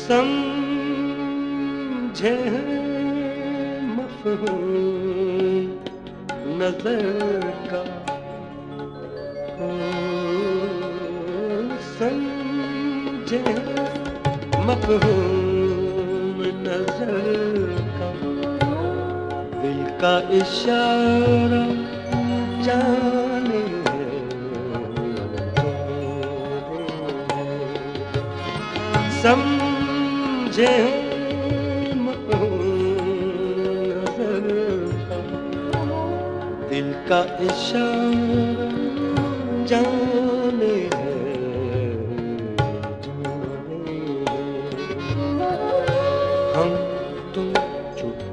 समझे मफ़हूम नज़र का, समझे मफ़हूम नज़र का, दिल का इशारा जाने समझे नज़र का, दिल का इशारा जाने हम तुम चुप,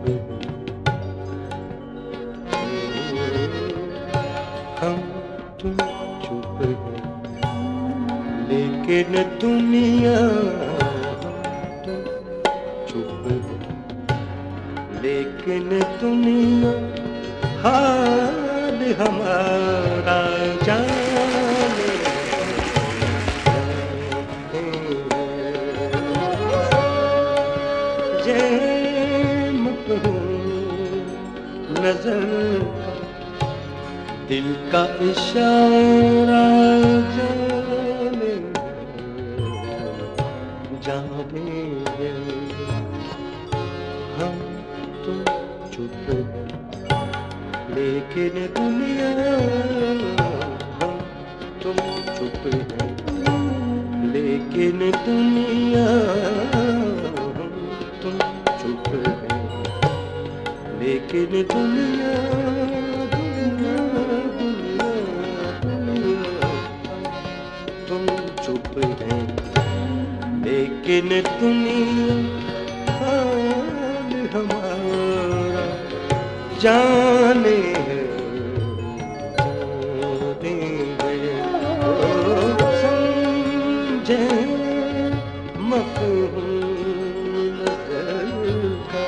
हम तुम चुप, लेकिन दुनिया चुप, लेकिन दुनिया हाल हमारा जाने जे मफ़हूम नज़र का, दिल का इशारा जाने जाने हम तुम चुप, लेकिन दुनिया हम तुम चुप है, लेकिन दुनिया हम तुम चुप है, लेकिन दुनिया दुनिया दुनिया दुनिया तुम चुप है, लेकिन दुनिया हाल हमारा जाने समझे मफ़हूम नज़र का।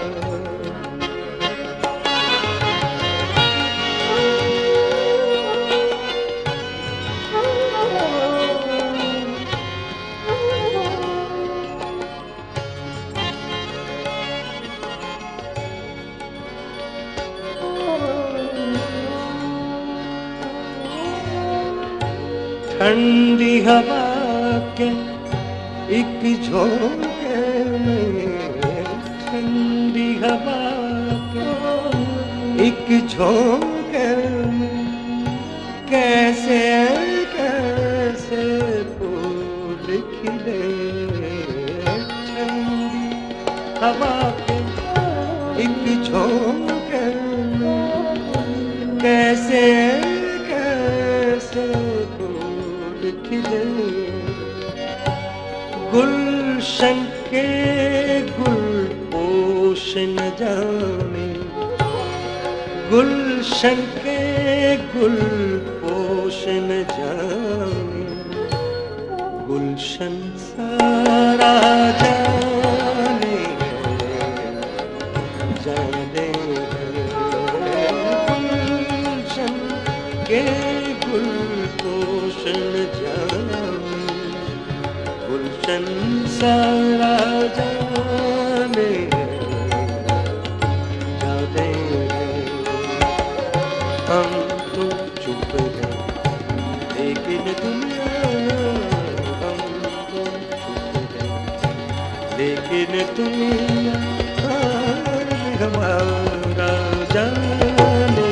ठंडी हवा के एक झोंके में, ठंडी हवा के एक झोंके में, कैसे कैसे फूल खिले, ठंडी हवा के एक झोंके में, कैसे कैसे खिले, गुलशन के गुल पोश न जाने, गुलशन के गुल पोश न जाने, गुलशन सारा जाने जाने, गुलशन के गुल पोश न जाने, गुलशन सारा जाने जाने, हम तुम चुप हैं, लेकिन दुनिया हम तुम चुप हैं, लेकिन दुनिया हाल हमारा जाने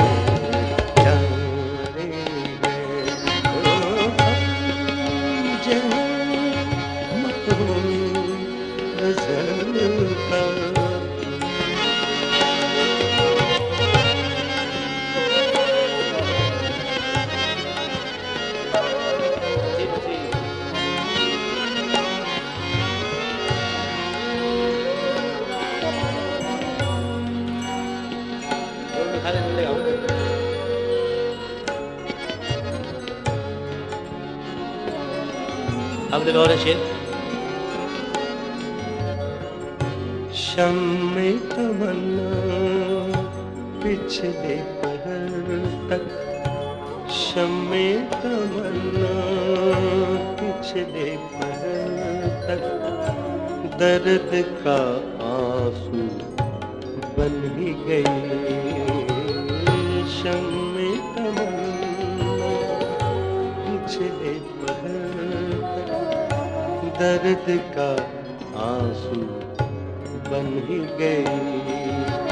जाने अब और शेर शम्मे तमन्ना पिछले पहर तक, शम्मे तमन्ना पिछले पहर तक दर्द का आंसू बन ही गई शम्मे तमन्ना छिले पहर दर्द का आंसू बन ही गई।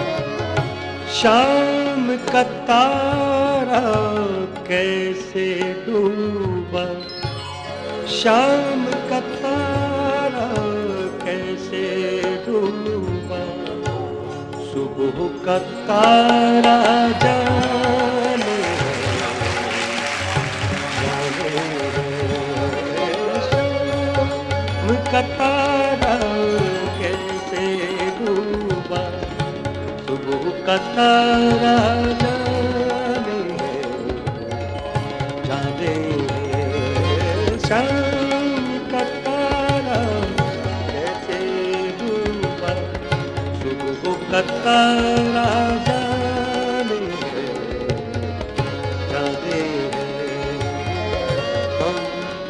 शाम का तारा कैसे डूबा, शाम का तारा कैसे डूबा, सुबह का तारा जाने शाम का तारा कैसे डूबा, सुबह का तारा जाने जाने शाम का तारा कैसे डूबा, सुबह का तारा जाने जाने हम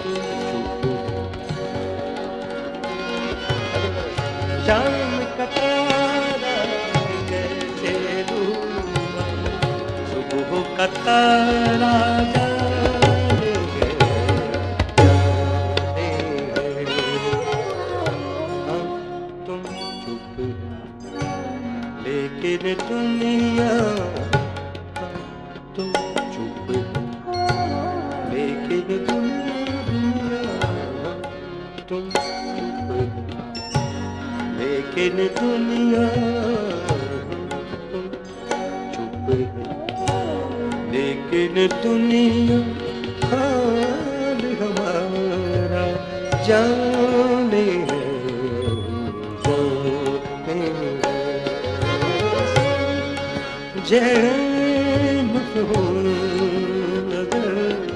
शाम का तारा कैसे डूबा, सुबह का तारा जाने जाने हम तुम चुप लेकिन दुनिया, हम तुम चुप लेकिन दुनिया, हम तुम चुप लेकिन दुनिया, तुम चुप लेकिन दुनिया हाल हमारा जाने है जैन हो नजर।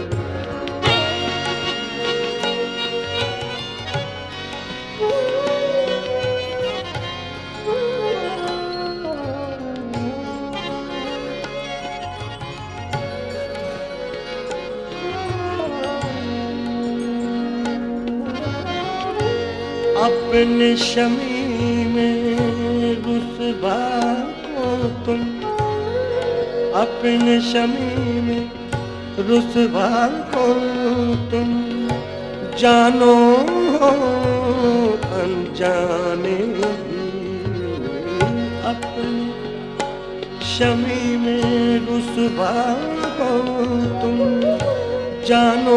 अपने शमी में रुसवा को तुम, अपने शमी में रुसवा को तुम जानो अनजाने भी, अपने शमी में रुसवा को तुम जानो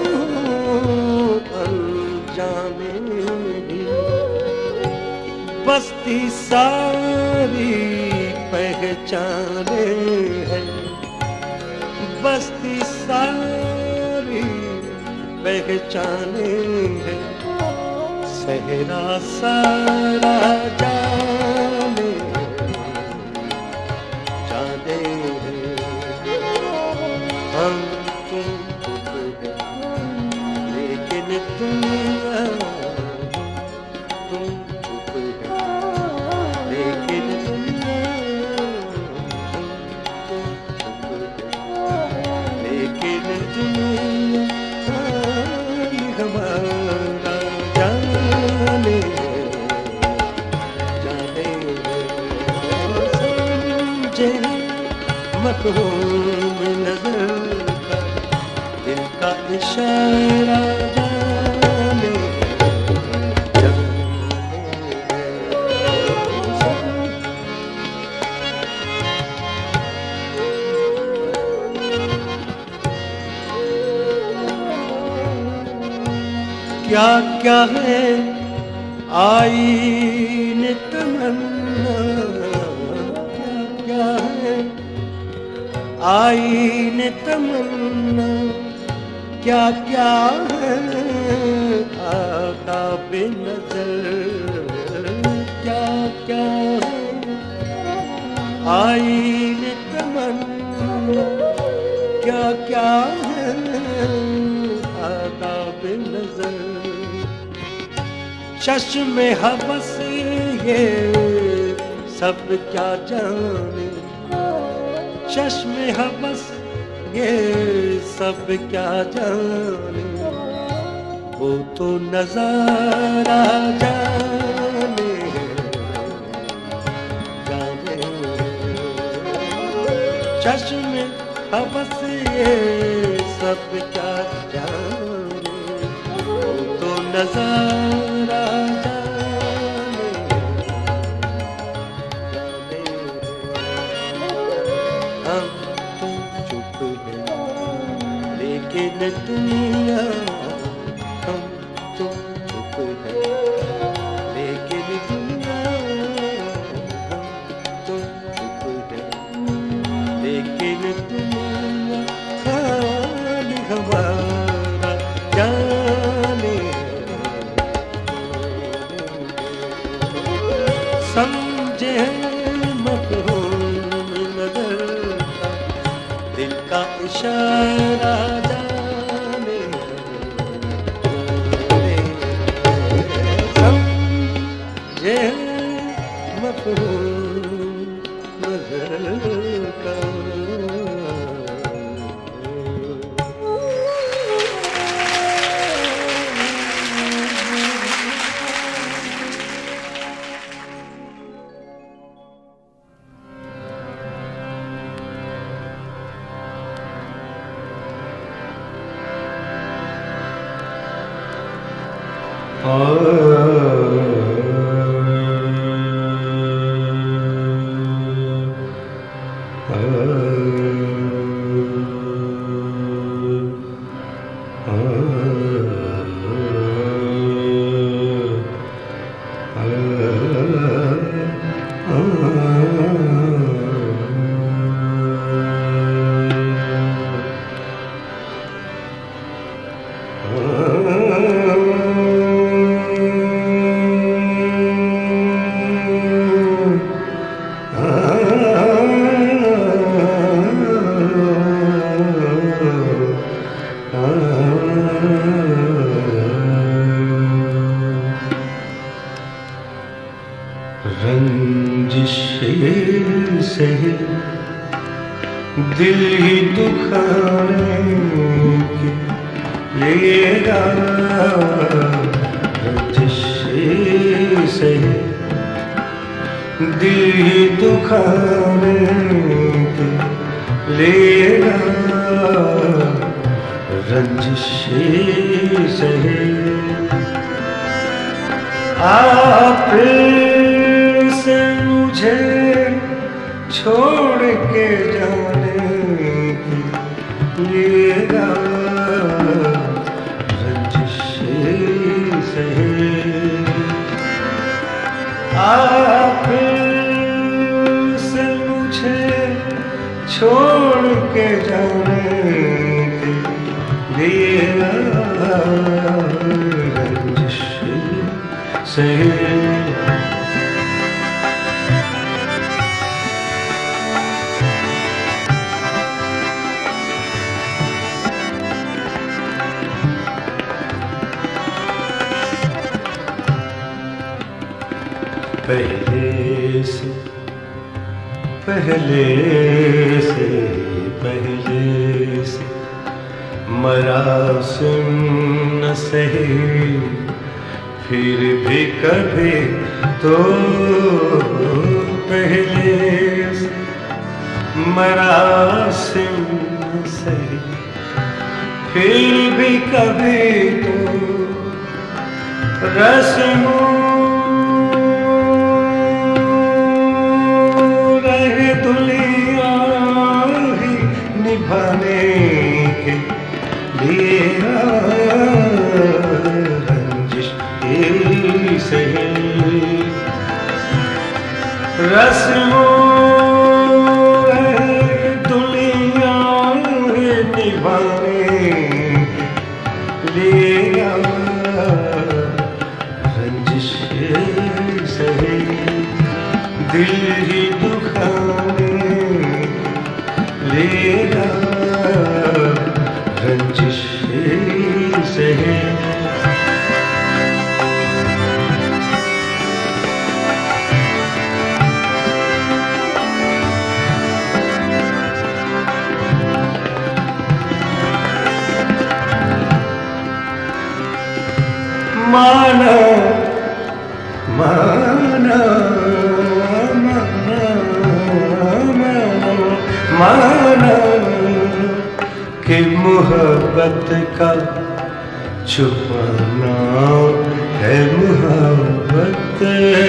अनजाने भी। बस्ती सारी पहचाने है, बस्ती सारी पहचाने है, सहरा सारा जाने जाने है हम तुम चुप है लेकिन दुनिया, तुम चुप है लेकिन दुनिया, तुम चुप है लेकिन दुनिया हाल हमारा जाने जाने समझे मफहूम नजर का दिल का इशारा जाने क्या क्या है आईन तमन्ना, क्या क्या है आईन तमन्ना, क्या क्या है आदाब नजर, क्या क्या है आईन तमन्ना, क्या क्या है आदाब नजर। चश्मे हवस ये सब क्या जाने, चश्मे हवस ये सब क्या जाने, वो तो नजारा जाने चश्मे हवस ये सब क्या जाने, वो तो नजारा जाने जाने। हम तो चुप हैं लेकिन दुनिया, हम तो चुप हैं लेकिन दुनिया, हम तो चुप हैं लेकिन दुनिया खाली हमारा जाने। समझे मफ़हूम नज़र का दिल का इशारा जाने, समझे मफ़हूम नज़र का। रंजिश से दिल ही दुखाने के लेगा, रंजिश से दिल ही दुखाने के लेगा, रंजिश से आप से मुझे छोड़ के जाने की लेगा, रंजिश से आप से मुझे छोड़ के जाने की लेगा, रंजिश से। पहले से मरासिम न सही, फिर भी कभी तो पहले से मरासिम न सही, फिर भी कभी तो रस्मों निभाने के लिए, रंजिश से रस्मों दुनिया निभाने लिए, रंजिश से दिल ही दुखाने लेगा, रंजिश से। माना माना माना माना कि मोहब्बत का छुपाना है मोहब्बत,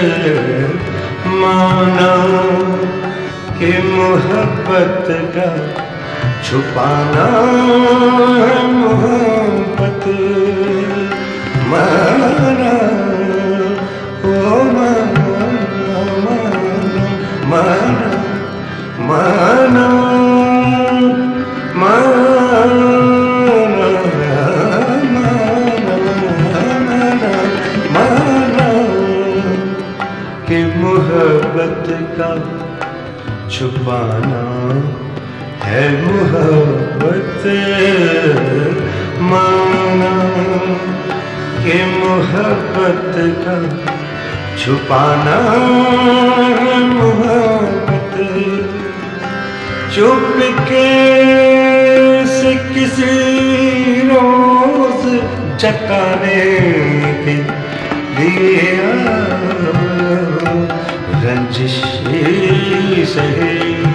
माना कि मोहब्बत का छुपाना है मोहब्बत, माना ओ माना माना माना माना माना कि मोहब्बत का छुपाना है मोहब्बत, माना कि मोहब्बत का छुपाना है मोहब्बत। चुपके से किसी रोज जताने के लिए रंजिश सहे,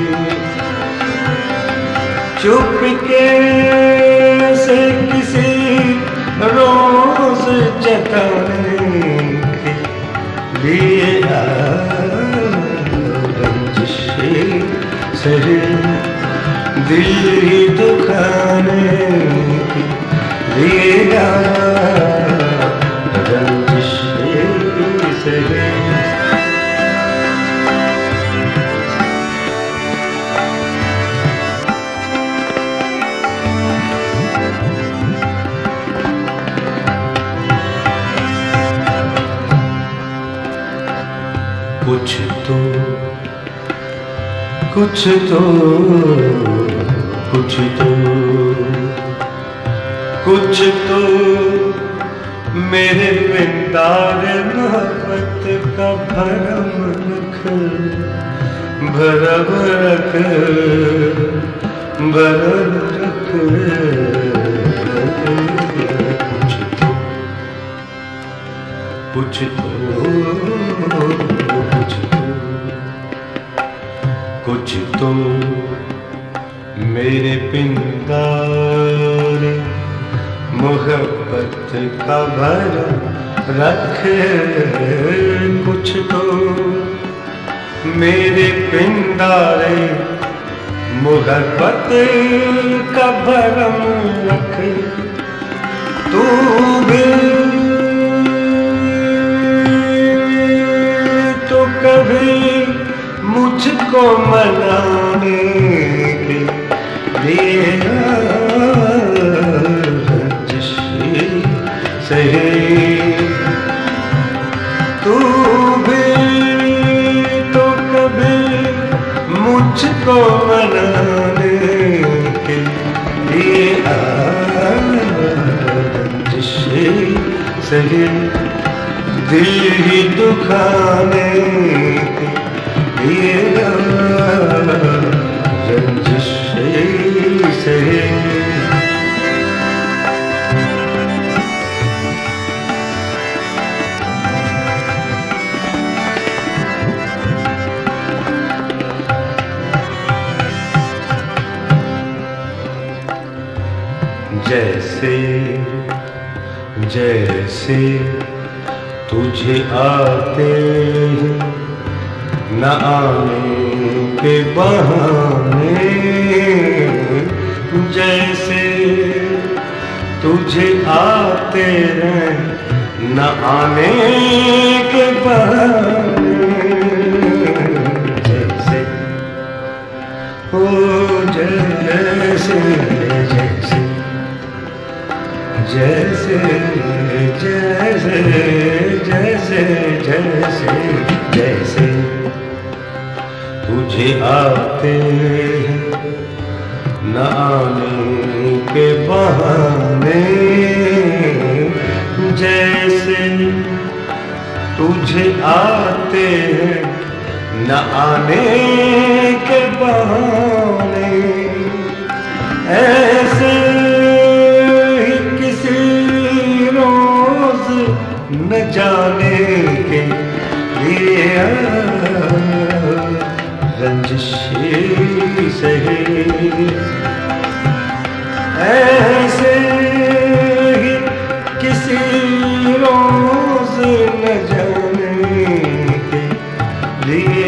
चुपके से किसी रोज जताने के लिए रंजिश सहे, दिल ही दुखाने के लिए रंजिश सहे। कुछ तो कुछ तो कुछ तो कुछ तो मेरे बिंदार मोहब्बत का भरम रख, भरम रख, भरम रख। कुछ तो कुछ तो मेरे पिंगार मोहब्बत का भरम रख, कुछ तो मेरे पिंगारे मोहब्बत का भरम रख। तू भी तो कभी मुझको मनाने के लिए रंजिश सहे, तू भी तो कभी मुझको मनाने के लिए रंजिश सहे, दिल ही दुखाने के लिए रंजिश सहे। जैसे जैसे तुझे आते न आने के बहाने, जैसे तुझे आते हैं न आने के बहाने, जैसे हो जैसे जैसे जैसे जैसे जैसे जैसे जैसे तुझे आते न आने के बहाने, जैसे तुझे आते न आने के बहाने, ऐसे ही किसी रोज न जाने के लिए रंजिशें सहे ऐसे ही किसी रोज न जाने के लिए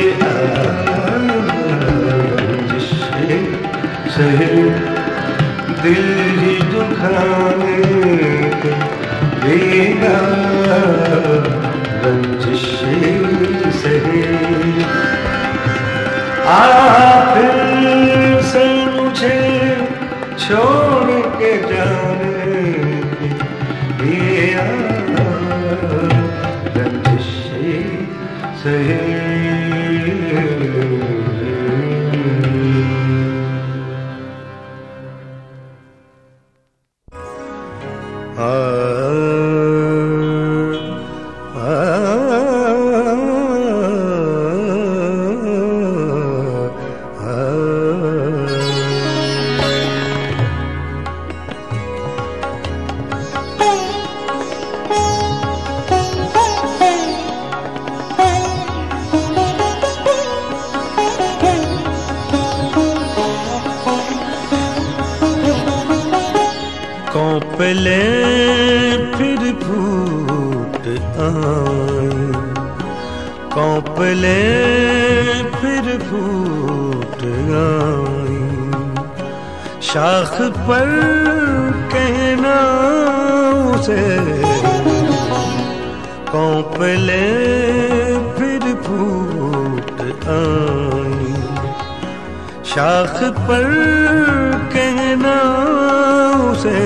रंजिशें सहे दिल ही दुखाने के लिए रंजिशें सहे आखिर से मुझे छोड़ के जाने के लिए रंजिशें सहे कौपले फिर फूट आई, कौपले फिर फूट आई, शाख पर कहना उसे कौपले फिर फूट आई, शाख पर कहना उसे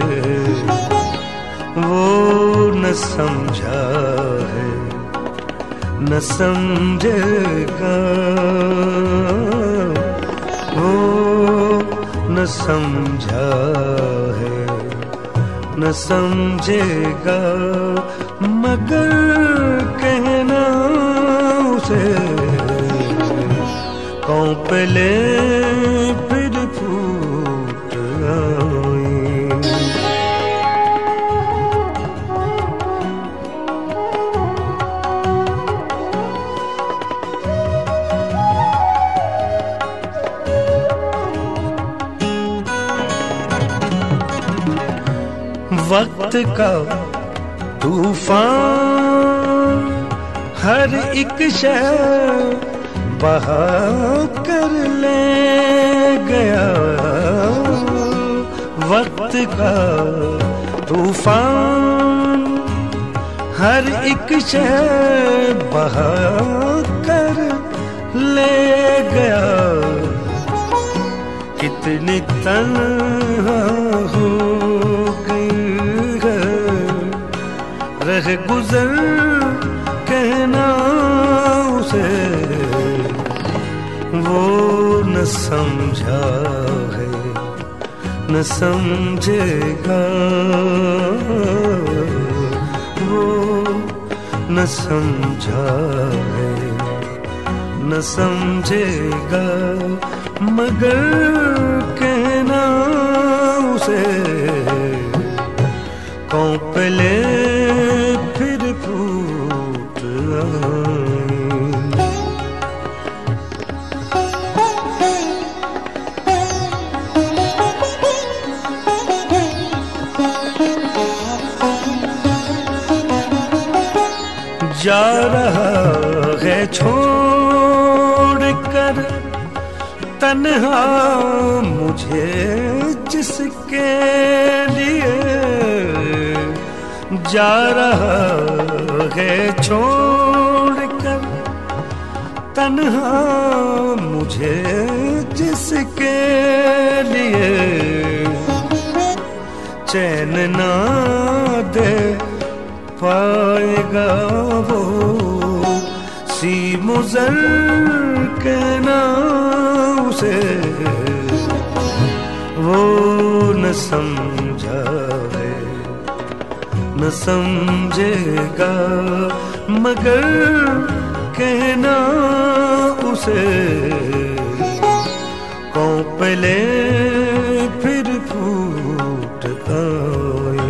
वो न समझा है न समझेगा, वो न समझा है न समझेगा, मगर कहना उसे कौपले फिर फूट आई। वक्त का तूफान हर एक शय बहा कर ले गया, वक्त का तूफान हर एक शय बहा कर ले गया, कितनी तन्हा हो रह गुजर कहना उसे, वो न समझा है न समझेगा, वो न समझा है न समझेगा, मगर कहना उसे कौपले फिर फूट आई। जा रहा है छोड़ कर तन्हा मुझे जिसके लिए, जा रहा है छोड़ कर तन्हा मुझे जिसके लिए, चैन ना दे पाएगा वो सी मुज़र कहना उसे, वो न समझा है न समझेगा, मगर कहना उसे कौपले फिर फूट आई।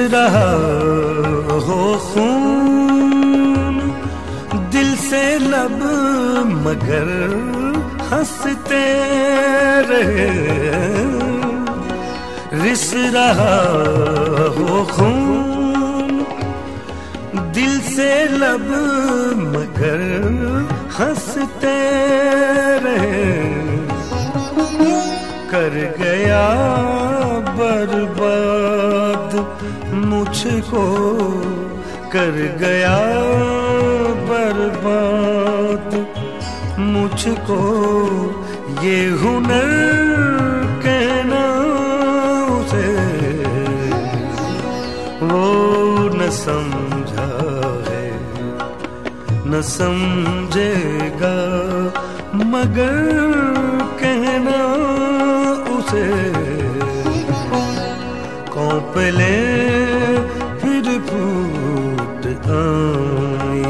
रहा हो खून दिल से लब मगर हंसते रहे, रिस रहा हो खून दिल से लब मगर हंसते रहे, कर गया बर्बाद मुझको, कर गया बर्बाद मुझको ये हुनर कहना उसे, वो न समझा है न समझेगा मगर कहना उसे, कौपले फिर फूट आई।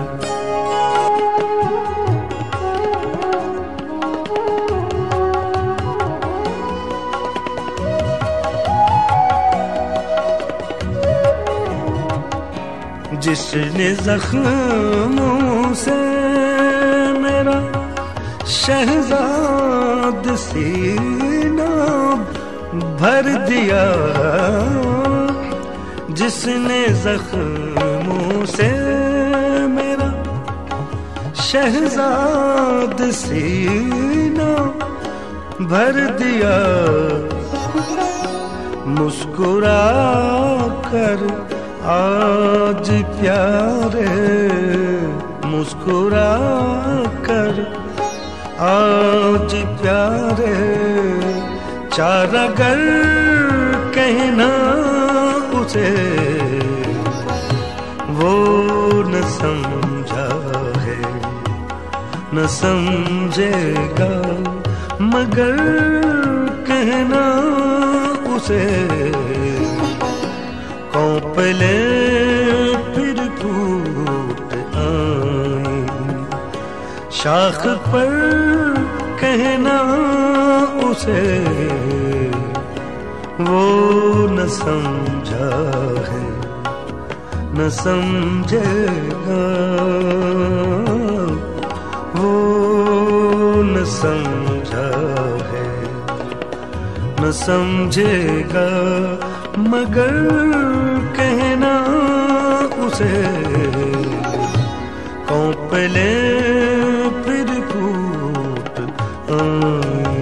जिसने जख्मों से मेरा शहजाद सीना भर दिया, जिसने जख्मों से मेरा शहजाद सीना भर दिया, मुस्कुरा कर आज प्यारे, मुस्कुरा कर आज प्यारे, चारागर कहना उसे, वो न समझा है न समझेगा मगर कहना उसे, कौपले फिर फूट आई। शाख पर कहना उसे, वो न समझा है न समझेगा, वो न समझा है न समझेगा मगर कहना उसे, कौपले फिर फूट आई।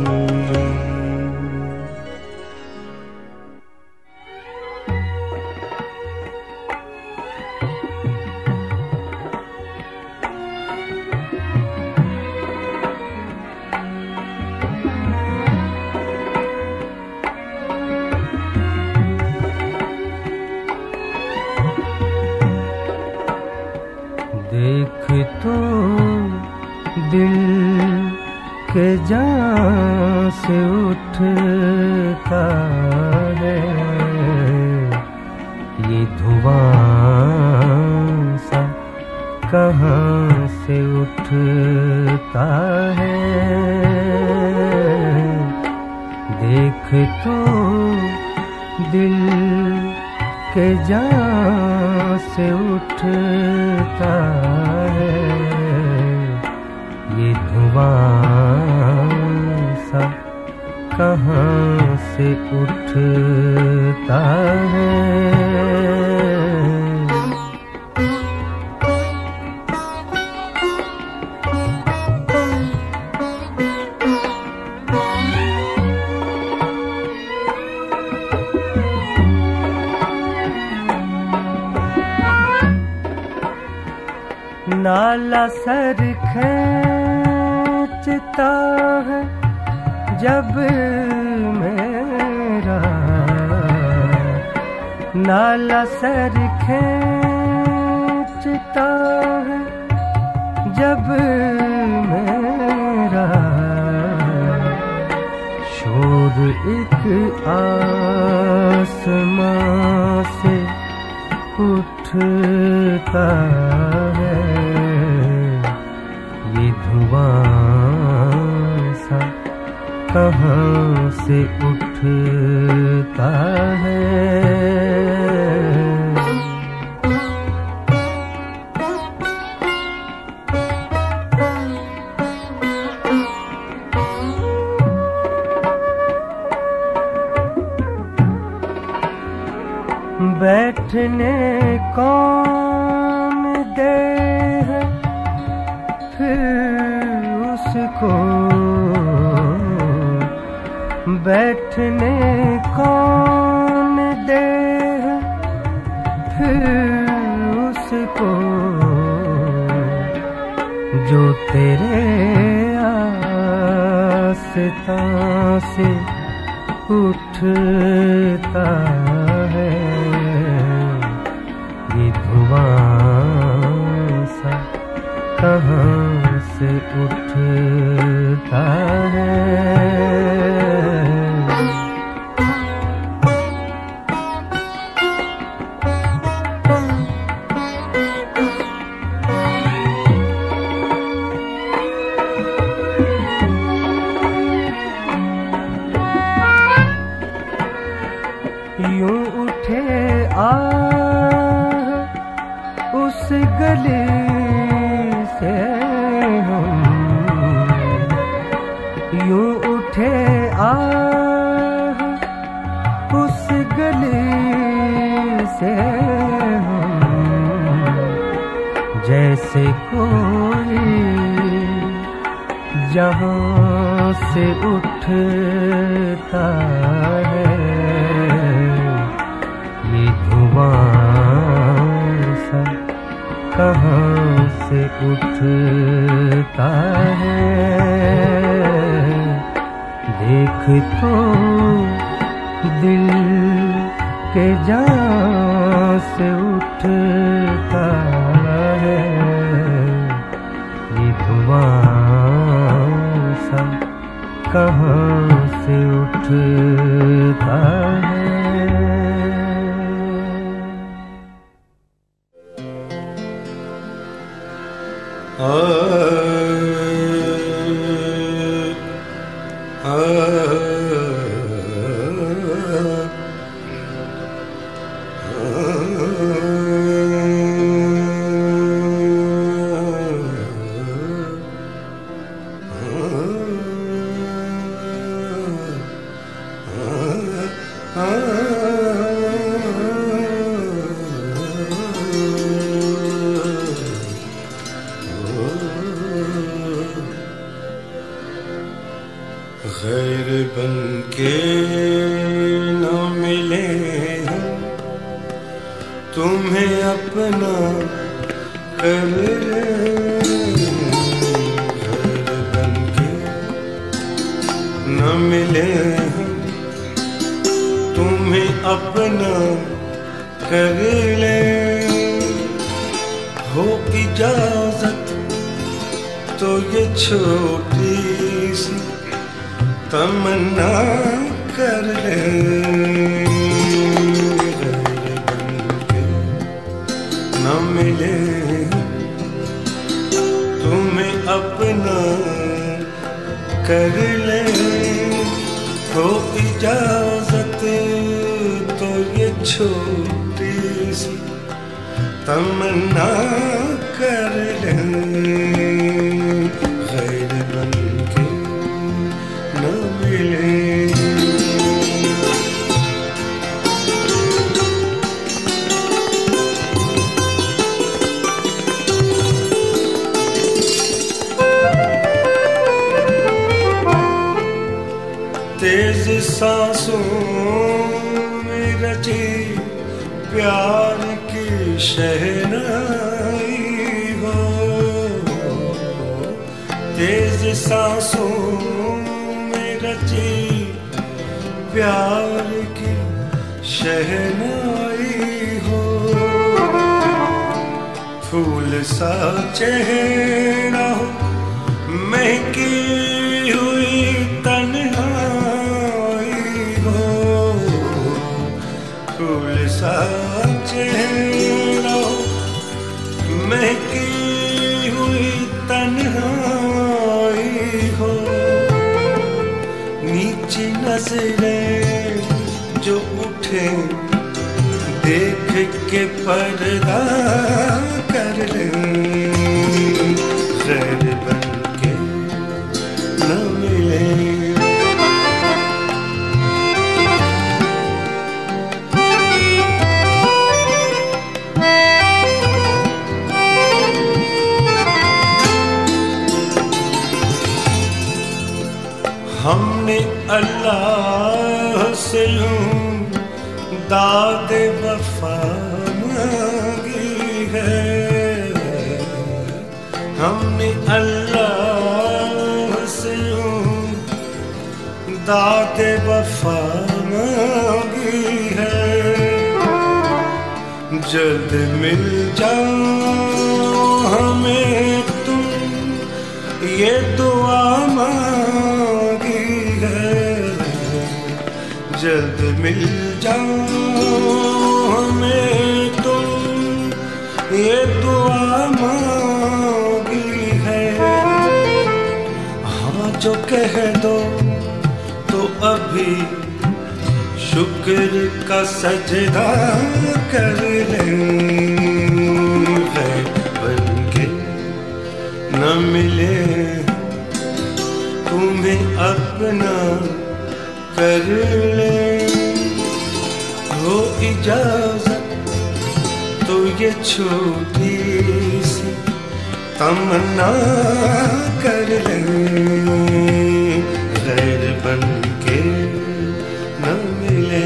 देख तो दिल के जान से उठता है ये धुआं सा, कहाँ से उठता है। देख तो दिल के जान से उठता है ये धुआं सा, कहाँ से उठता है। नाला सर खींचता है जब मेरा, नाला सर खींचता है जब मेरा, शोर एक आसमां से उठता है ये धुआं सा, कहाँ से उठता है। कौन दे है फिर उसको, बैठने कौन दे है फिर उसको, जो तेरे आस्तां से उठता है। ये धुआं सा कहाँ से उठता है। यूं उठे उस गली से हम, यूं उठे उस गली से हम, जैसे कोई जहाँ से उठता है। ये धुआं सा कहाँ से उठता है। देख तो दिल के जहाँ से उठता है। ये धुआं सा कहाँ से उठता है। गैर बन के न मिले हम, तुम्हें अपना कर ले। गैर बन के न मिले हम, तुम्हें अपना कर ले। हो इजाजत तो ये छोटी सी तमन्ना कर ले। गैर बन के न मिले तुम्हें अपना कर ले। हो इजाजत तो ये छोटी सी तमन्ना कर ले। गैर बन के न मिले। तेज सांसों में रची प्यार की शहनाई हो। तेज सांसों में रची प्यार की शहनाई हो। फूल सा चेहरा हो महकी हुई तन्हाई हो। फूल सा चेहरा हो महकी हुई तन्हाई हो। नीची नजरें जो उठे देख के पर्दा कर ले। गैर बन के न मिले। अल्लाह से यूं दादे वफा मांगी है, हमने अल्लाह से यूं दादे वफा मांगी है। जल्द मिल जाओ हमें तुम, ये दुआ मांगी है। जल्द मिल जाओ हमें तुम, ये दुआ मांगी है। हाँ जो कह दो तो अभी शुक्र का सजदा कर लें, बनके न मिले तुम्हें अपना कर ले। हो इजाजत तो ये छोटी सी तमन्ना कर लें, गैर बनके न मिले।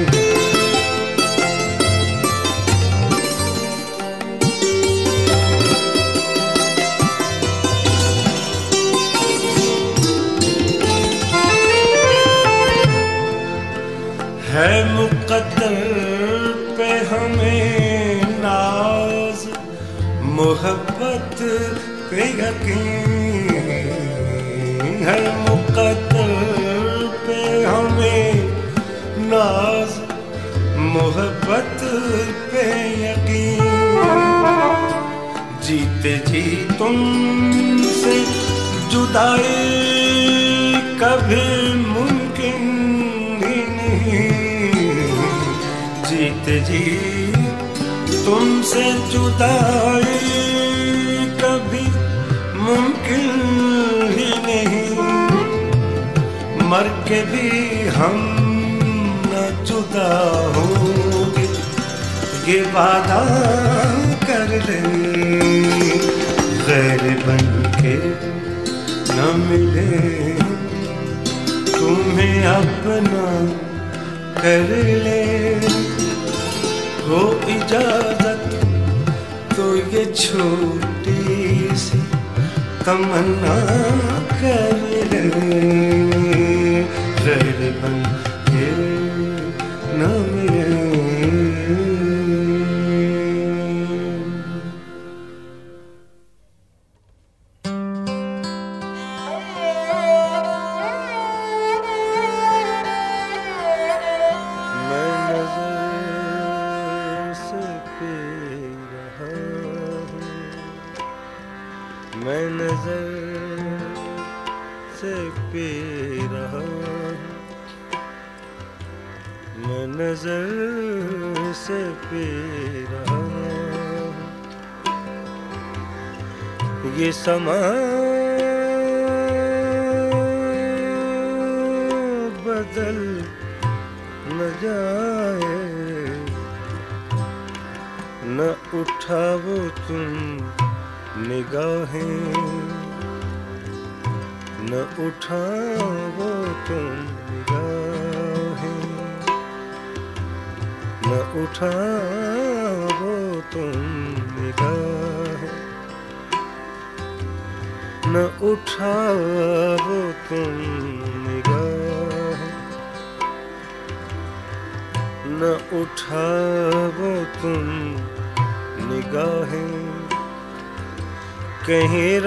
है मुक़द्दर पे हमें नाज, मोहब्बत पे यकीन। है मुक़द्दर पे हमें नाज, मोहब्बत पे यकीन। जीते जी तुमसे जुदाई कभी मुमकिन ही नहीं। जीते जी तुमसे जुदाई कभी मुमकिन ही नहीं। मर के भी हम न जुदा होंगे, ये वादा कर लें। गैर बनके न मिले तुम्हें अपना कर ले। हो इजाजत तो ये छोटी सी तमन्ना कर ले। गैर बनके न मिले। मैं नजर से पी रहा हूँ, मैं नजर से पी रहा हूँ। ये समा बदल न जाए, न उठाओ तुम निगाहें, न उठाओ तुम निगाहें, न उठाओ तुम निगाहें, न उठाओ तुम निगाहें, न उठाओ तुम निगाहें। कहीं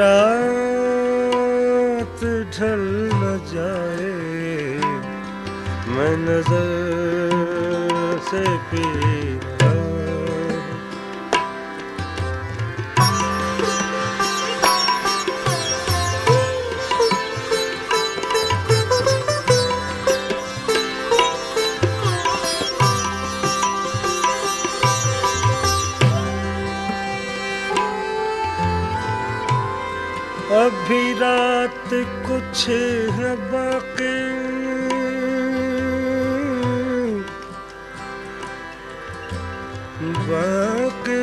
रात ढल न जाए, मैं नजर से पी रहा हूँ। अभी रात कुछ है बाकी, बाकी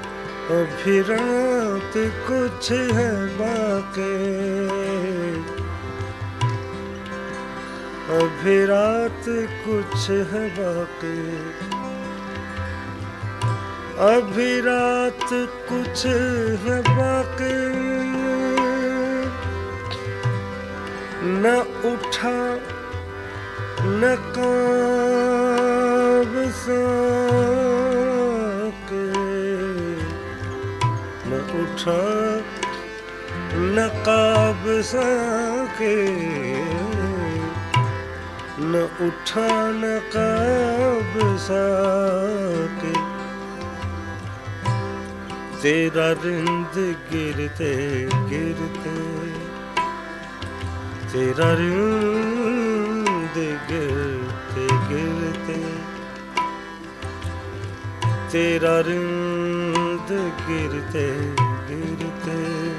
अभी रात कुछ है बाकी। अभी रात कुछ है बाकी, अभी रात कुछ है बाकी, न उठा न काब सके, न उठा न काब सके, न उठा न काब सके। तेरा रिंद गिरते गिरते, तेरा रिंद गिरते गिरते, तेरा रिंद गिरते गिरते,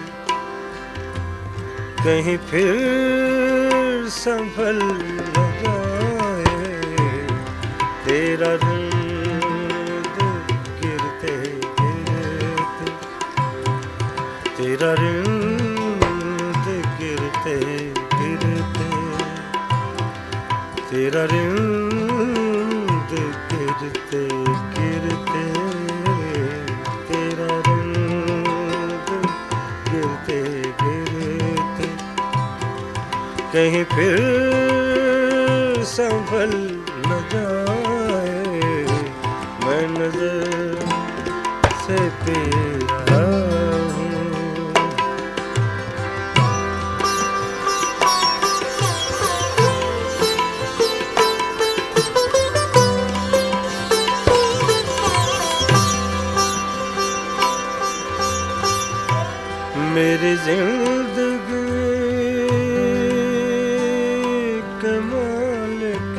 कहीं फिर संभल न जाए। तेरा रिंद गिरते गिरते, तेरा रिंद गिरते गिरते, तेरा रिंद गिरते गिरते, तेरा रिंद गिरते गिरते, कहीं फिर संभल न जाए। मैं नजर से पी रहा हूँ, मेरी जिंदगी के मालिक,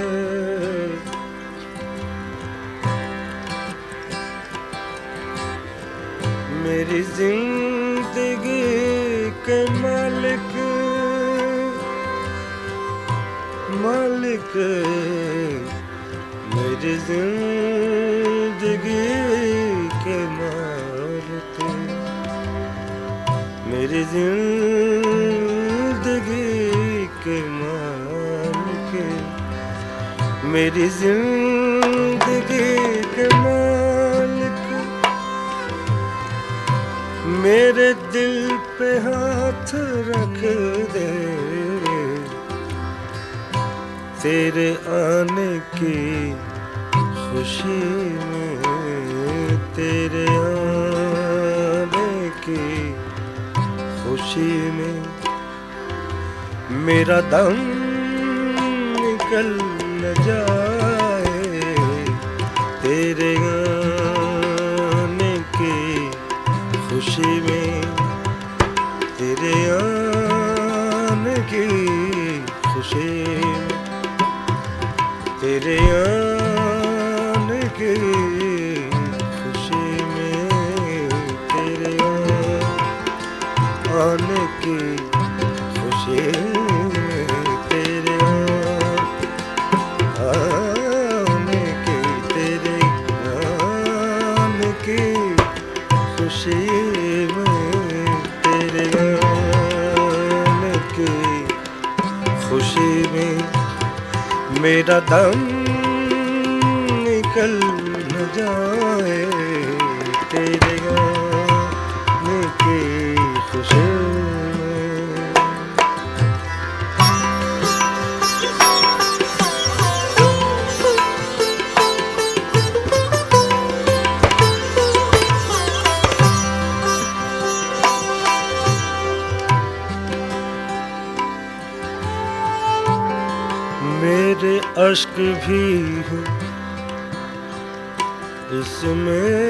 मेरी जिंदगी के मालिक, मालिक, मेरी जिंदगी के मालिक, मेरी जिंदगी के मालिक, मेरी जिंदगी के मालिक, मेरे दिल पे हाथ रख दे। तेरे आने की खुशी में, तेरे आने की खुशी में, मेरा दम निकल न जाए। तेरे आने की खुशी में, तेरे आने की खुशी में, तेरे आने की खुशी में, तेरे आने की खुशी में, तेरे आने की, तेरे आने की खुशी में, तेरे आने की खुशी में, मेरा दम निकल न जाए। तेरे आने की खुशी में। मेरे अश्क भी हैं इसमें,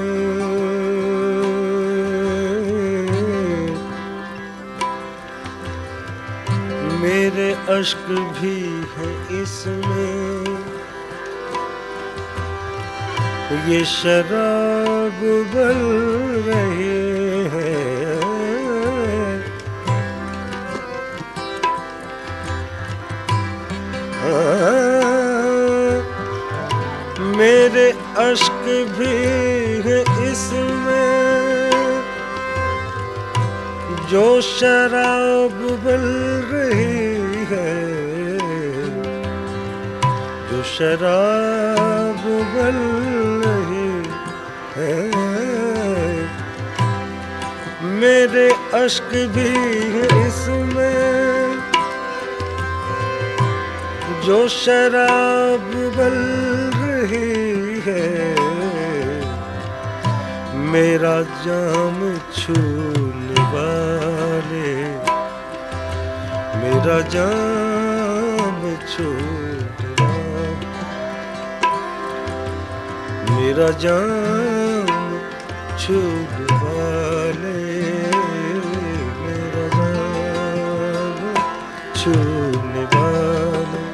मेरे अश्क भी हैं इसमें, ये शराब बन रही है। मेरे अश्क भी हैं इसमें, जो शराब बन रही है। शराब बन रही है, मेरे अश्क भी है इसमें जो शराब बन रही है। मेरा जाम छूने वाले, मेरा जाम छूने वाले, मेरा जाम छूने वाले, मेरा जाम छूने वाले।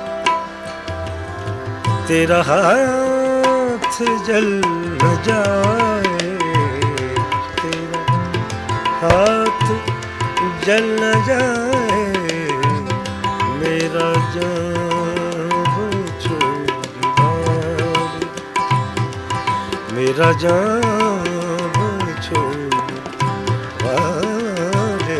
तेरा हाथ जल न जाए, तेरा हाथ जल न जाए, मेरा जाम छूने वाले, मेरा जाम छूने वाले,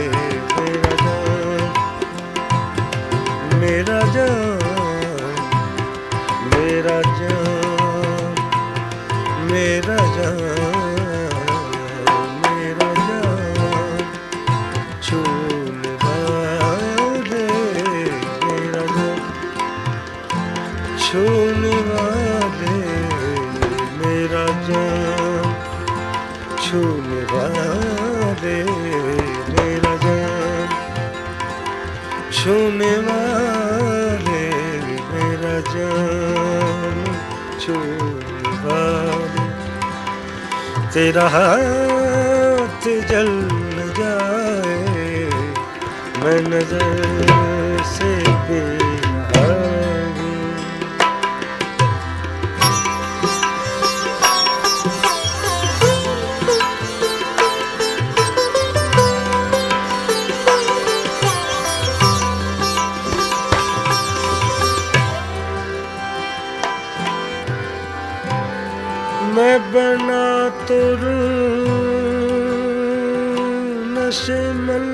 मेरा जाम, मेरा जाम, मेरा जाम, मेरा जाम छूने वाले, मेरा जाम छूने वाले, मेरा जाम छूने वाले, मेरा जाम छूने वाले, मेरा जाम छूने वाले। तेरा हाथ जल न जाए, मैं नजर से बेहारी। मैं बना तो नशे मन,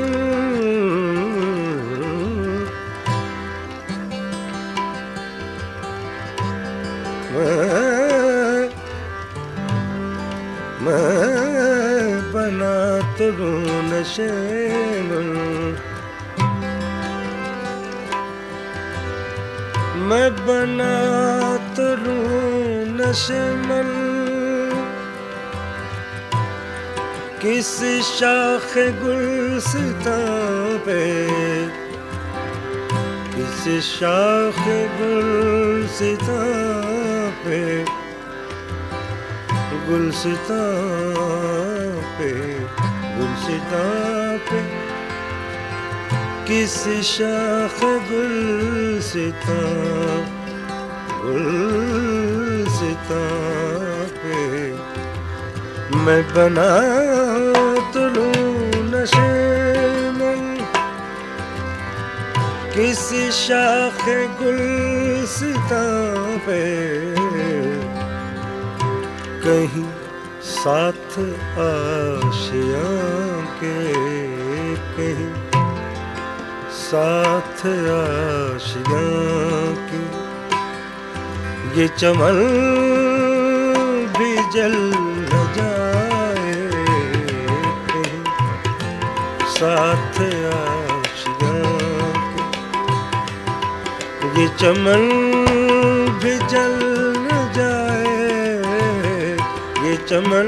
मैं बना तो नशे मन, मैं बना तो नशे मन। किसी शाख गुलसितां पे, किसी शाख गुलसितां पे, गुलसितां पे, गुलसितां पे, किसी शाख गुलसितां, गुलसितां पे मैं बना तो लूं नशे मन। किसी शाख गुलसितां पे कहीं साथ आशियां के, कहीं साथ आशियां के, ये चमन भी जल न जाए, कहीं साथ आशियां के, ये चमन भी जल न जाए, ये चमन,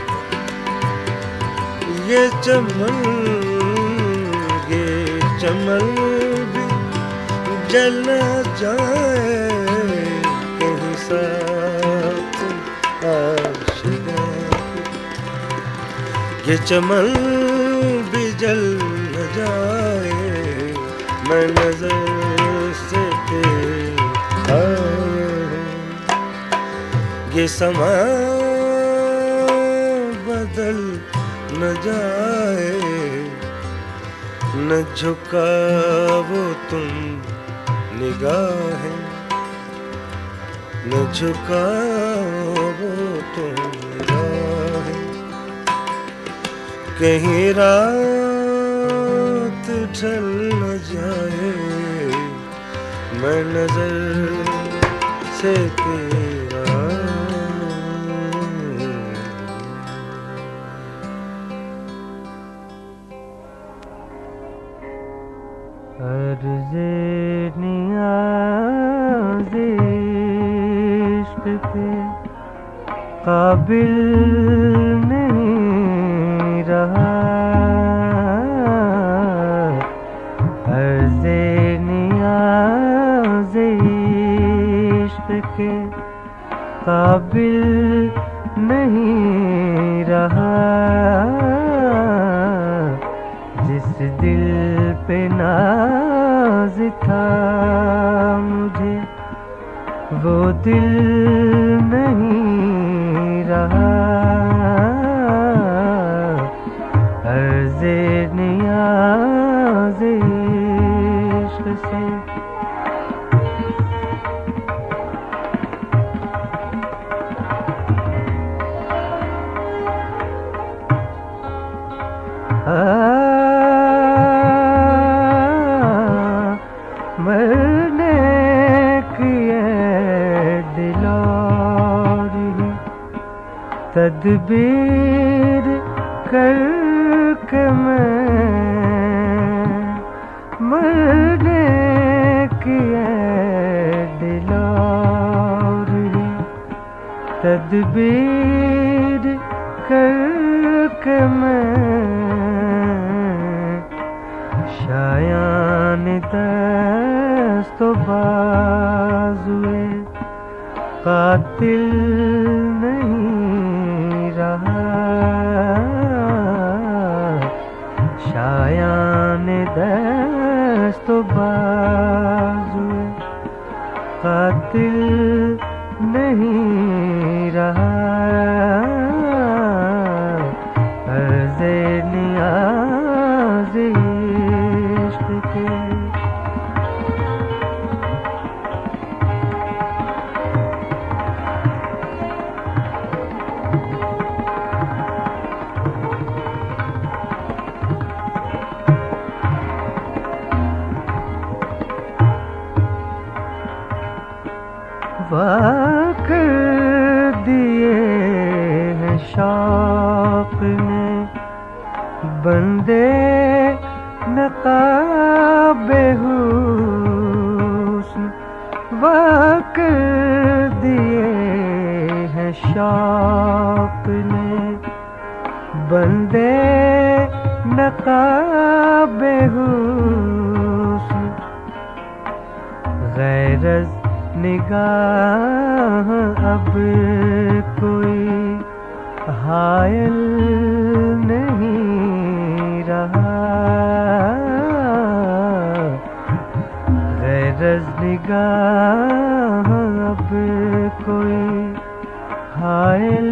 ये चमन, ये चमन भी जल न जाए, कहीं साथ आशियां के, ये चमन भी जल न जाए, मैं नजर से ये समा बदल न जाए, न झुकाओ तुम निगाहें, न झुकाओ तुम निगाहें, कहीं रात ढल न जाए, मैं नजर से तेरा अर्ज़े नियाज़ इश्क़ के काबिल नहीं रहा, अर्ज़े नियाज़ इश्क़ के काबिल नहीं रहा, जिस दिल पे नाज था मुझे वो दिल नहीं रहा, अर्ज़े नियाज़ इश्क़ से मरने की दिलोरी तदबीर करके मैं मरने की दिलोरी तदबीर करके मैं शायान दस्तो बाजुए कातिल नहीं रहा, शायान दस्तो बाजुए कातिल नहीं रहा, अर्ज़े नियाज़ इश्क़ के वाकर दिए हैं शौक़ ने बंदे नक़ाबे हुस्न, वाकर दिए हैं शौक़ ने बंदे नक़ाबे हुस्न, गैरज़ निगाह अब कोई हायल नहीं रहा, गैरज़ निगाह अब कोई हायल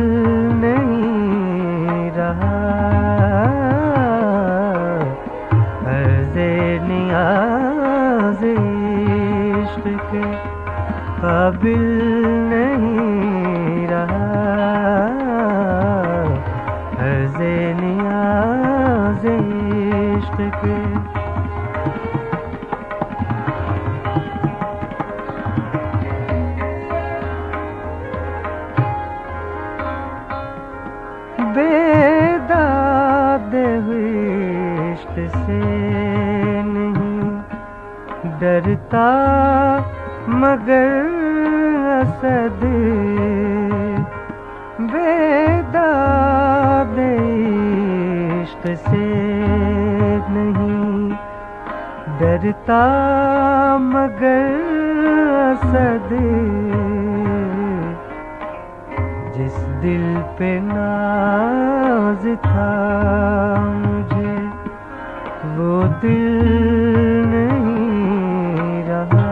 नहीं रहा, अर्ज़े नियाज़ इश्क़ के काबिल नहीं रहा, अर्ज़े नियाज़ इश्क़ के बेदादे इश्क़ से नहीं डरता मगर असद, बेदादे इश्क़ से नहीं डरता मगर असद, जिस दिल पे नाज था मुझे वो दिल नहीं रहा,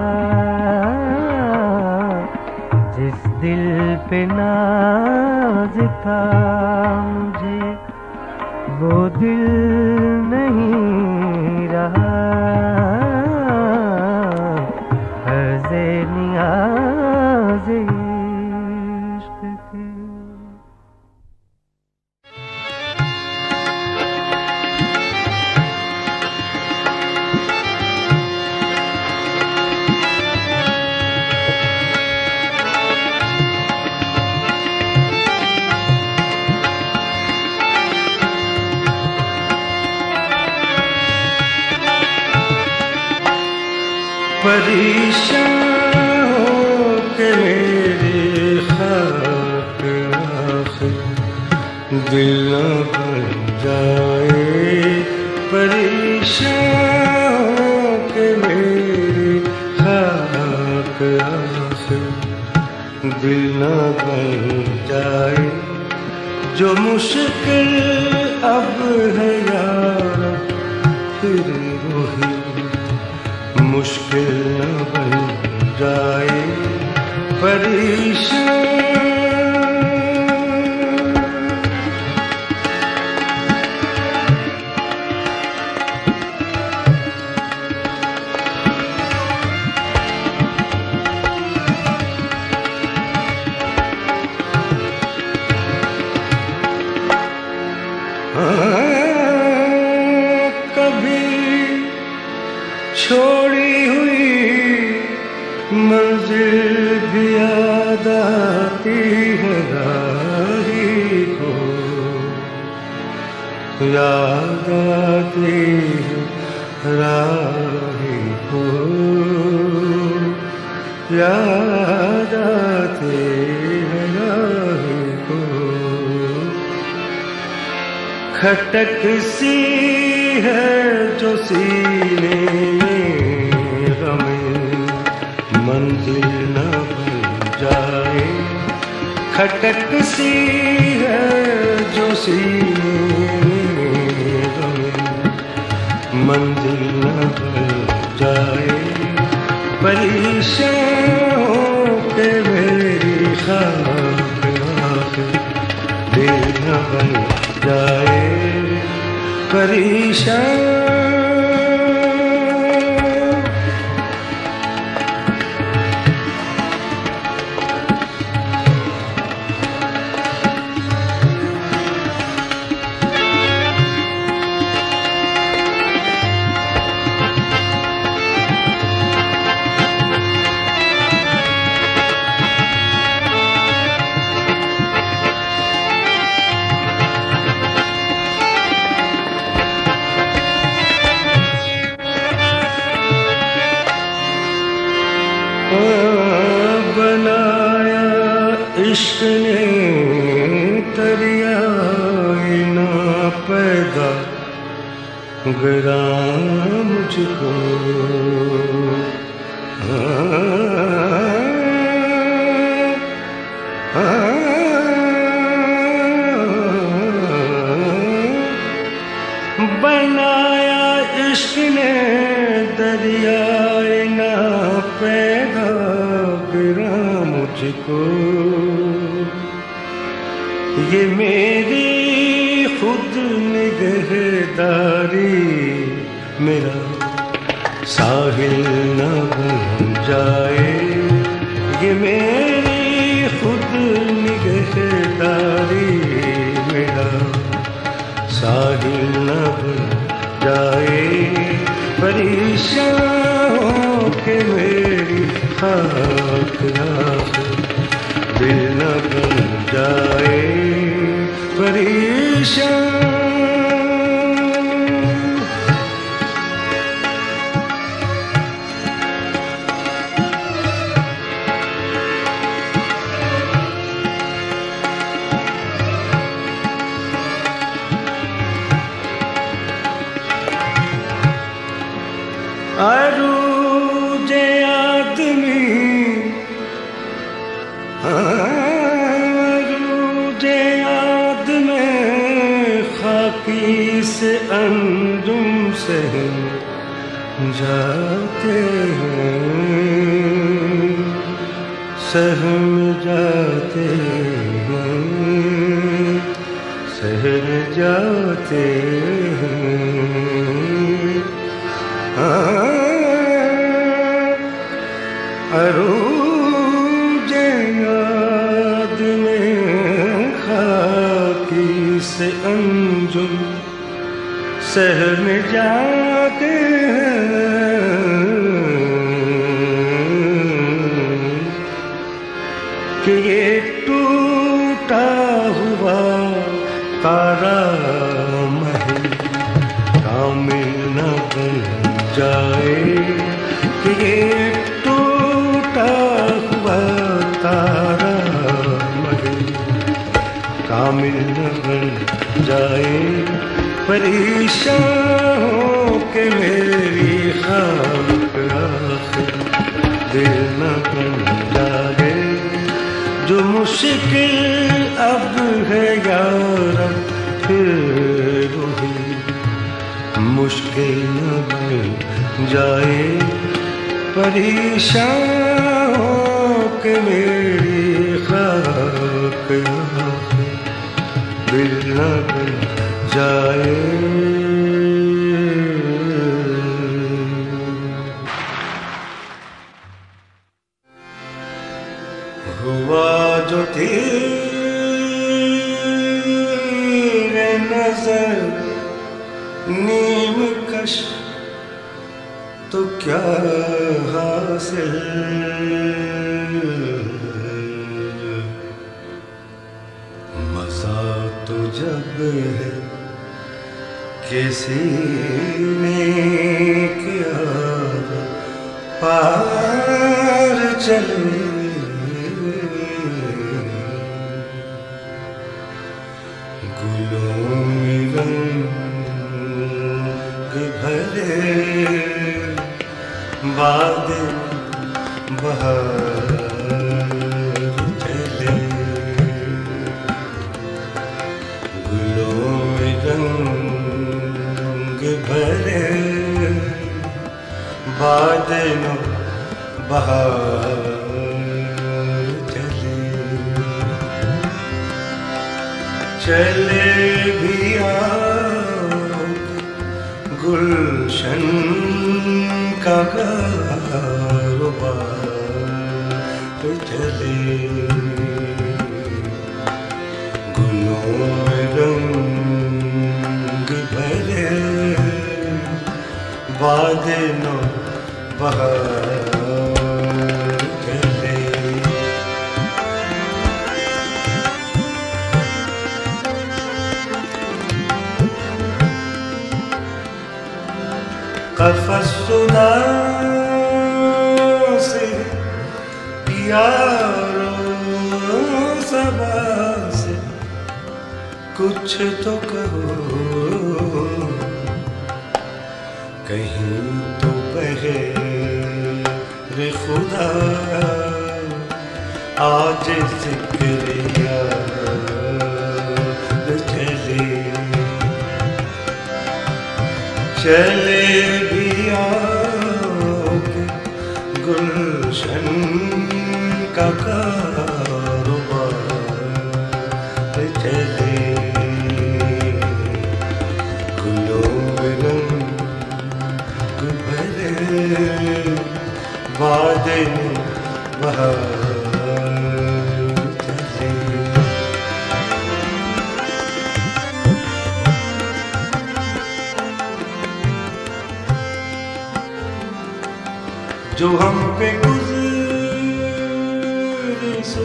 जिस दिल पे नाज था मुझे वो दिल नहीं रहा, अर्ज़े नियाज़ इश्क़ के परेशान हो के मेरे खाक आखिर दिल न बन जाए। परेशान हो के मेरे खाक आखिर दिल न बन जाए। जो मुश्किल अब है यार फिर वही मुश्किल न बन जाए। परेशान कभी छोड़ी हुई मंजिल भी याद आती है राही को। याद आती है राही को। याद आती है राही को। खटक सी है जो सीने में गमे मंजिल न बन जाए। खटक सी है जो सीने में गमे मंजिल न बन जाए। परेशान हो के मेरी खाक आखिर दिल न बन जाए। परेशान बनाया इश्क ने दरियाए ना पैदा गिरा मुझको। बनाया इश्क ने दरियाए ना पैदा गिरा मुझको। ये मेरी खुद निगहदारी मेरा साहिल न बन जाए। ये मेरी खुद निगहदारी मेरा साहिल न बन जाए। परेशान हो के मेरी खाक आखिर दिल न बन जाए। परेशान अरूजे आदमी अरूजे आदमी खाकी से अंजुम से जाते हैं। सहम जाते हैं। सहर जाते हैं। अरूजे याद में खाकी से अंजुम शहर में जाते हैं कि ये टूटा हुआ तारा महल कामिल न बन जाए। कि ये टूटा हुआ तारा मगर कामिल न बन जाए, परेशान हो के मेरी खाक आखिर दिल न बन जाए। जो मुश्किल अब है यारा फिर वही मुश्किल न बन जाए, परेशान हो के मेरी खाक आखिर दिल न बन जाए। हुआ जो तेरे नजर नीम कश तो क्या हासिल, मजा तो जब है किसी ने किया पार चले। गुलों में रंग भरे बादल बहार चले। गुलों में रंग भरे बादलों बहार चले भी आओ गुलशन का कारोबार चले। गुलों में रंग भरे बादलों बहार चले। कफ़सुदा से यारो सबा से कुछ तो कहो, कहीं तो पहले खुदा आज ज़िक्र चले। चले भी आओगे गुलशन का कारोबार चले। गुलों में रंग भरे बादल बहार जो हम पे गुज़रे सो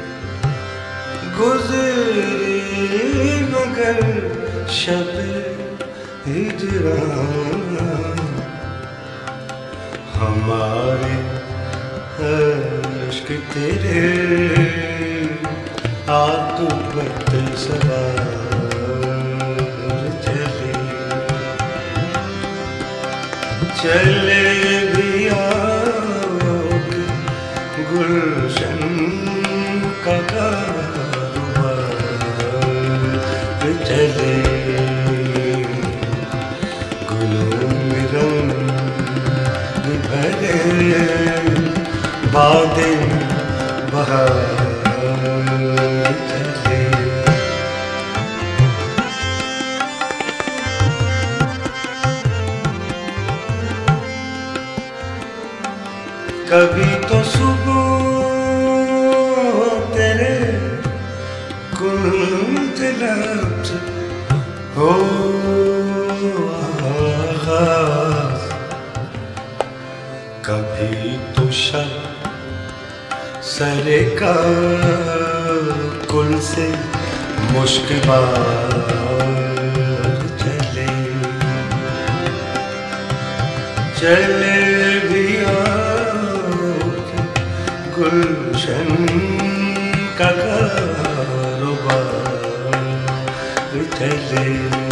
गुज़रे मगर शब हिजरान हमारे अश्क तेरे आक़िबत सवार चले। चले भी गुलशन का कारोबार चले। गुलों में रंग भरे बादल बहार चले। कभी तो सुबह तेरे कुंज लफ्ज़ हो आगाज़, कभी तो शब सरे का कुल से मुश्किबार चले। चले भी गुलशन का कारोबार चले,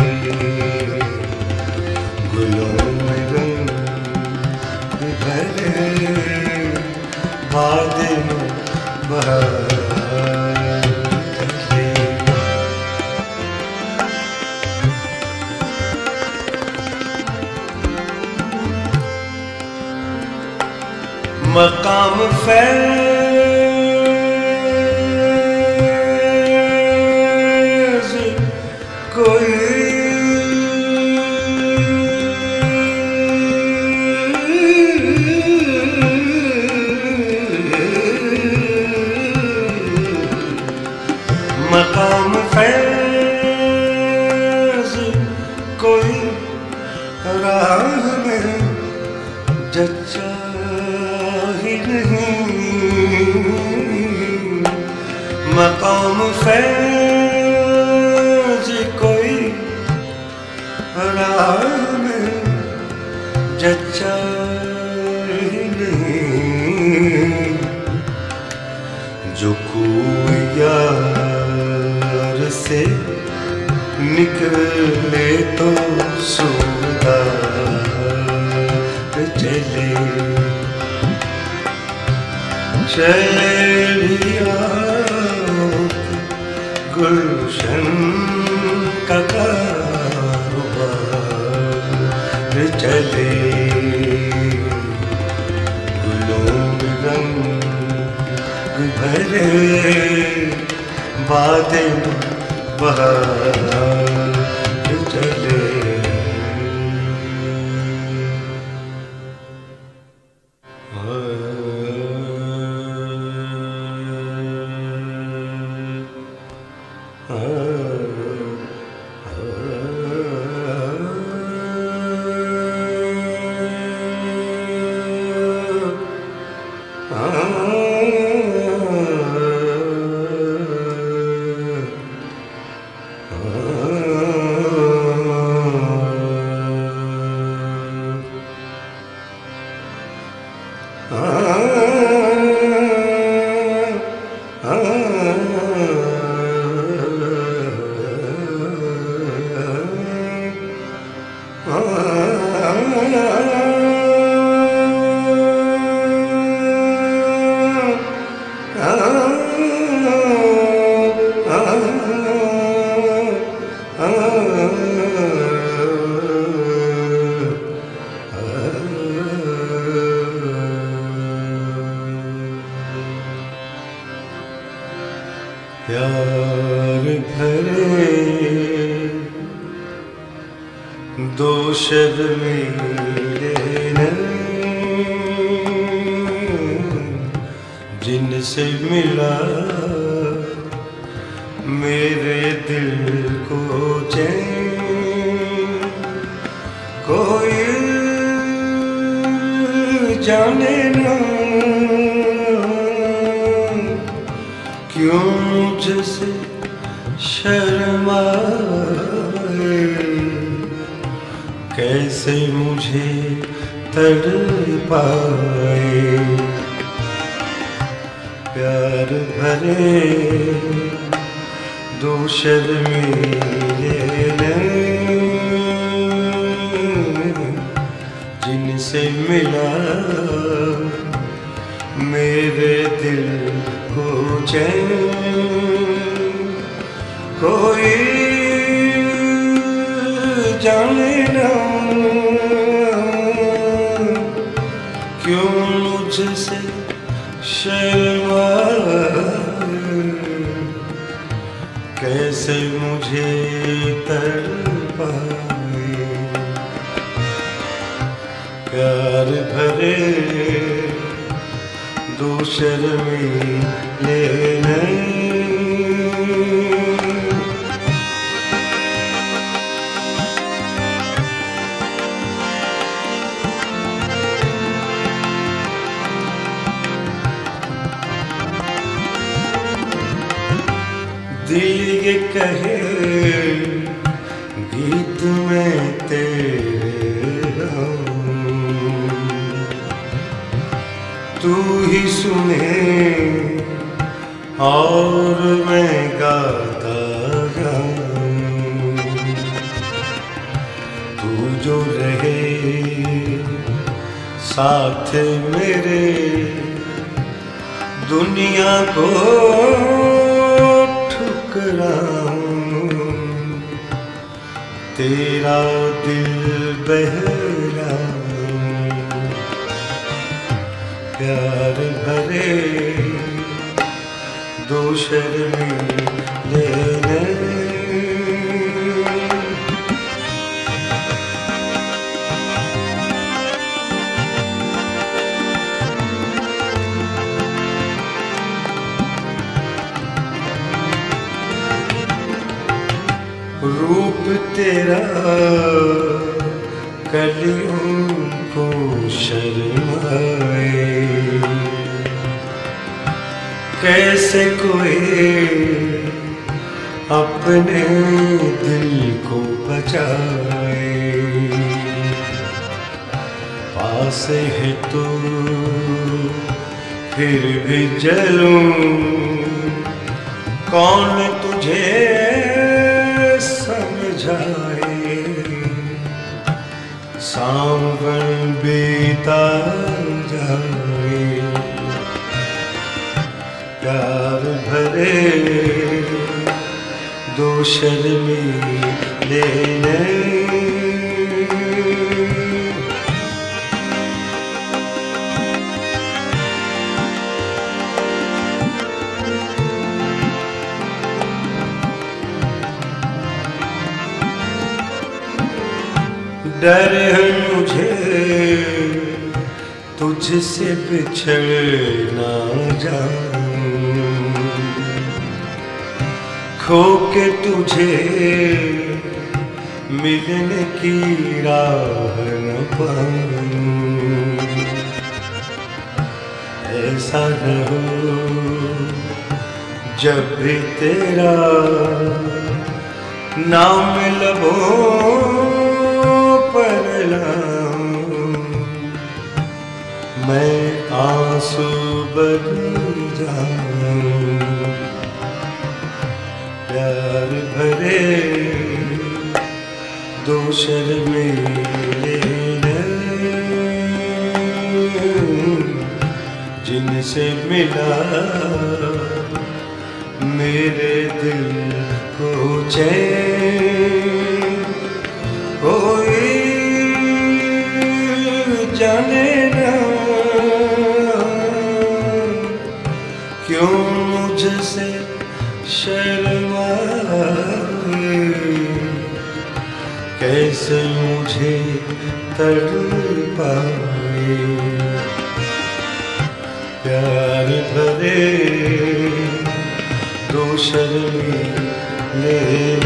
गुलों में रंग भरे बादल बहार चले। मकाम फैज़ कोई मकाम फैज़ कोई राह में जच्चा ही नहीं, मकाम फैज़ कोई राह में जच्चा ही नहीं। जो कोई यार से निकले तो सूरदार चले, चले भी गुलशन का कारोबार चले, गुलों में रंग भरे बादल बहार चले। प्यार भरे दो शर्मीले जिनसे मिला मेरे दिल को चैन, कोई जाने ना क्यों मुझसे शर्माए, कैसे मुझे तड़पाए। प्यार भरे दो शर्मीले जिनसे मिला मेरे दिल को चैन, कोई जाने ना क्यों मुझसे शर्माए, कैसे मुझे तड़पाए। प्यार भरे दो शर्मीले दिल ये कहे गीत में तेरे हूँ, तू ही सुने और मैं गाता जाऊं, तू जो रहे साथ मेरे, दुनिया को ठुकराऊं, तेरा दिल बहलाऊं, प्यार भरे दो शर्मीले रूप तेरा कलियों को शर्माए, कैसे कोई अपने दिल को बचाए। पास है तो फिर भी जलूं, कौन तुझे समझाए। सावन बीता जाए, प्यार भरे दो शर्मीले डर है मुझे तुझसे बिछड़ ना जाऊं, खो के तुझे मिलने की राह न पाऊं। ऐसा न हो जब भी तेरा नाम लबों पर लाऊं, मैं आंसू बन जाऊं। प्यार भरे दो शर्मीले जिनसे मिला मेरे दिल को चैन, कोई जाने ना क्यों मुझसे शर्माए, कैसे मुझे तड़पाए। प्यार भरे दो शर्मीले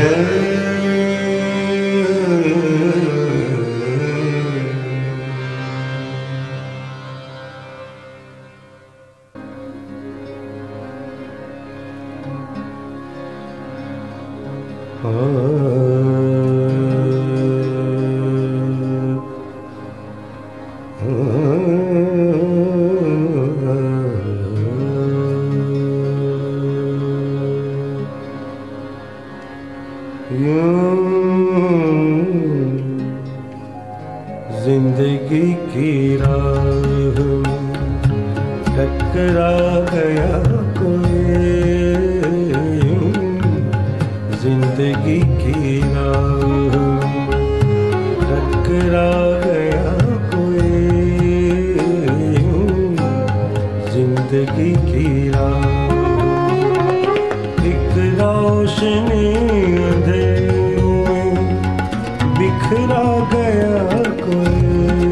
जिंदगी की राह टकरा गया कोई, जिंदगी की राह टकरा गया कोई, जिंदगी की राह एक रोशनी अंधेरे में बिखरा गया कोई,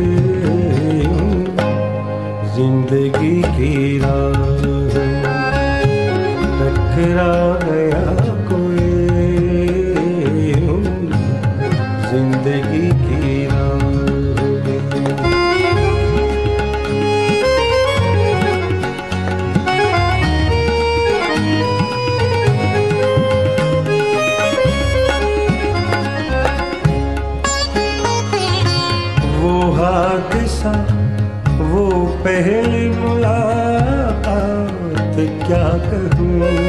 जिंदगी की राह टकरा गया कोई, जिंदगी की राह। हादसा वो पहली मुलाकात क्या कहूँ,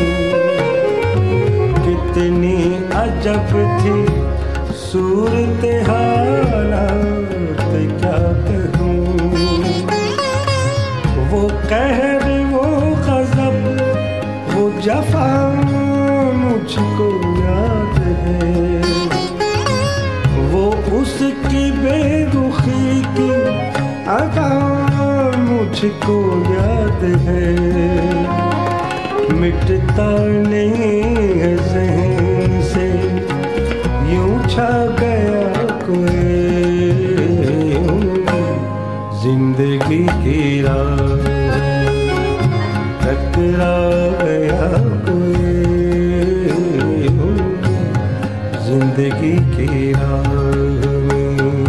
कितनी अजब थी सूरत हालात, क्या कहूँ। वो कहर, वो गज़ब, वो जफ़ा मुझको याद है। वो उसकी बेरुखी की अदा मुझको याद है। मिटता नहीं है ज़हन से, यूं छा गया कोई जिंदगी की राह, टकरा गया कोई जिंदगी की राह में।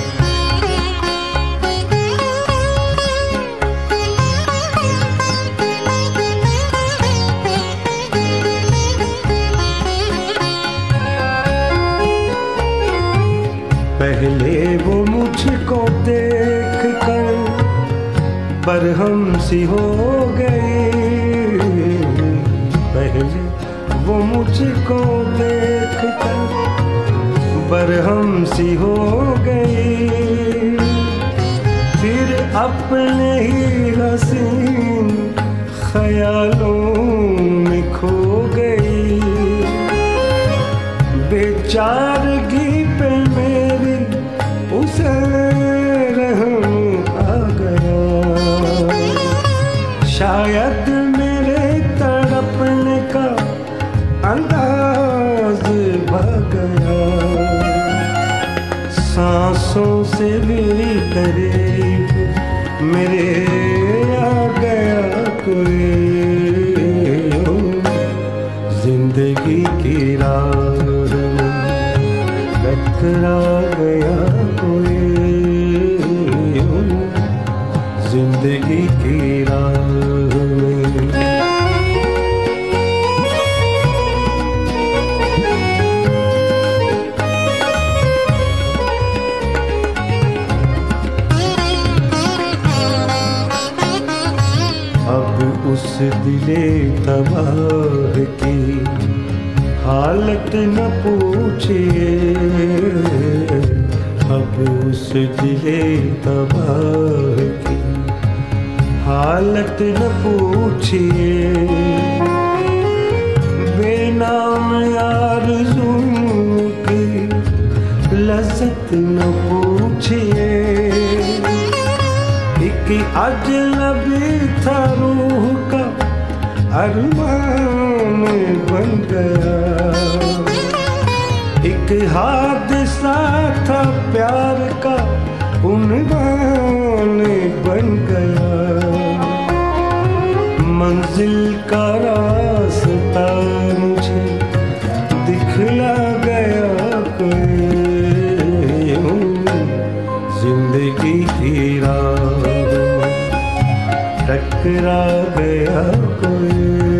पहले वो मुझको देख कर बरहम सी हो गई। पहले वो मुझको देख कर बरहम सी हो गई। फिर अपने ही हसीन ख्यालों में खो गई। बेचारगी पे मेरी उसे रहम आ गया। शायद मेरे तड़पने का अंदाज भाग गया। सांसों से भी करीब मेरे आ गया कोई जिंदगी की राह में, टकरा गया कोई जिंदगी की राह में। अब उस दिले तबाह की हालत न पूछिए। अब उस दिले तबाह की हालत न पूछिए। बेनाम आरज़ू की लज़्ज़त न पूछिए। एक अजनबी था रूह का अरमान बन गया। एक हादसा था प्यार का उन्वान बन गया। मंजिल का रास्ता मुझे दिखला गया कोई जिंदगी की राह में, टकरा गया कोई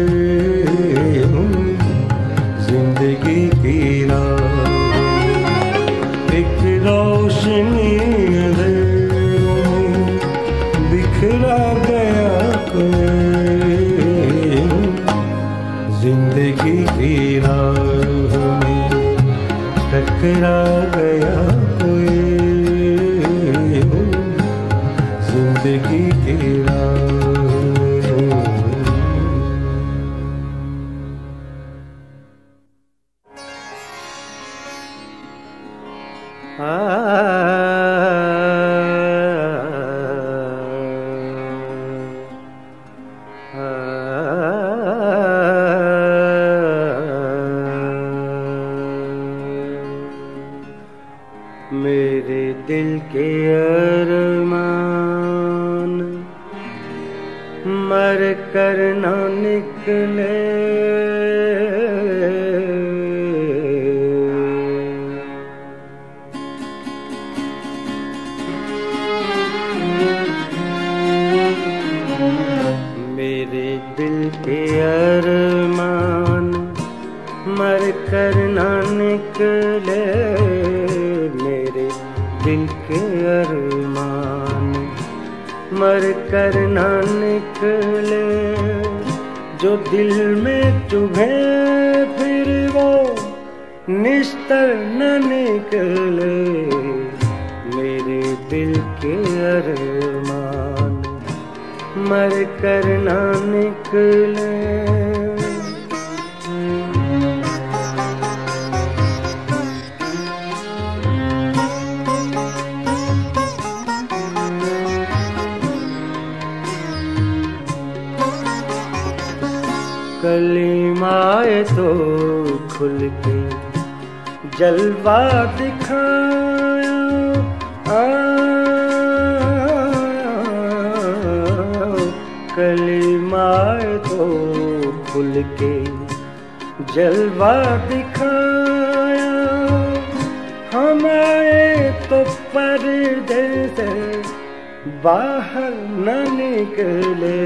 जिंदगी की राह में। एक रोशनी अंधेरों में बिखरा गया कोई जिंदगी की राह में, टकरा गया कोई जिंदगी की राह। मेरे दिल के अरमान मर कर ना निकले। मेरे दिल के अरमान मर कर ना निकले। मेरे दिल के अरमान मर कर ना निकले। जो दिल में चुभे फिर वो निस्तर न निकले मेरे दिल के अरमान, मर कर न निकले। कलीमाए तो खुल के जलवा दिखाया, कलीमाए तो खुल के जलवा दिखाया। हम आए तो पर्दे से बाहर न निकले,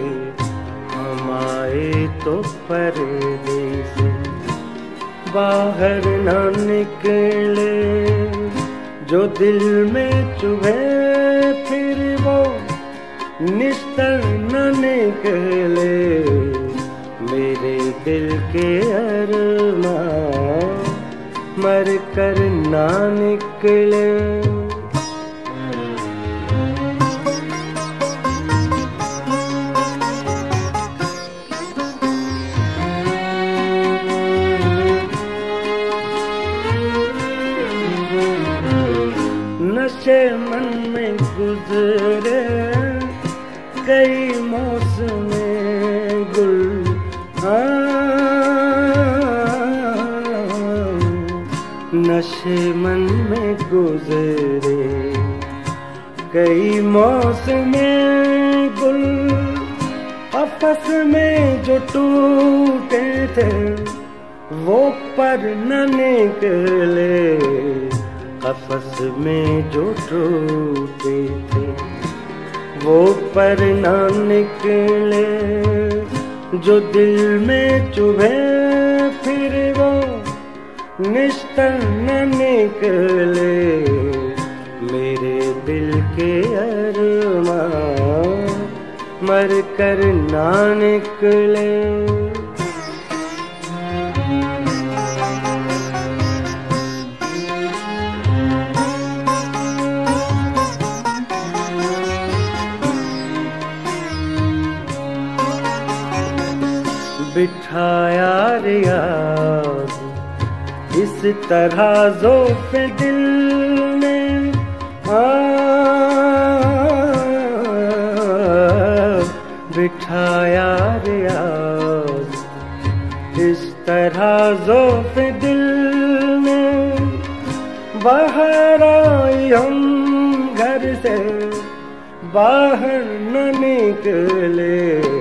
आए तो पर्दे से बाहर न निकले। जो दिल में चुभे फिर वो निस्तर न निकले मेरे दिल के अरमान, मर कर न निकले। नशे मन में गुजरे कई मौसमे गुल, नशे मन में गुजरे कई मौसमे गुल। आपस में जो टूटे थे वो पर न निकले, आपस में जो टूटे थे वो पर न निकले। जो दिल में चुभे फिर वो निस्तर न निकले मेरे दिल के अरमान, मर कर न निकले। बिठाया रियाज इस तरह ज़ोफ़े दिल ने, बिठाया रियाज इस तरह ज़ोफ़े दिल ने। बाहर आई हम घर से बाहर न निकले,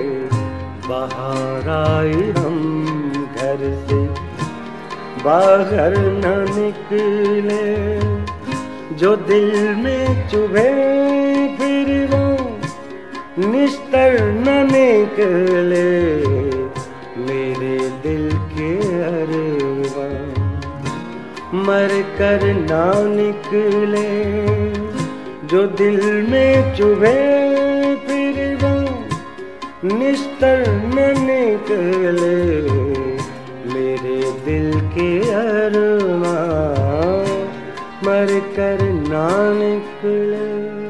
बाहर आई हम घर से बाहर न निकले। जो दिल में चुभे फिर वो निस्तर न निकले मेरे दिल के अरमान, मर कर न निकले। जो दिल में चुभे फिर वो निस्तर न निकले मेरे दिल के अरमान, मर कर न निकले।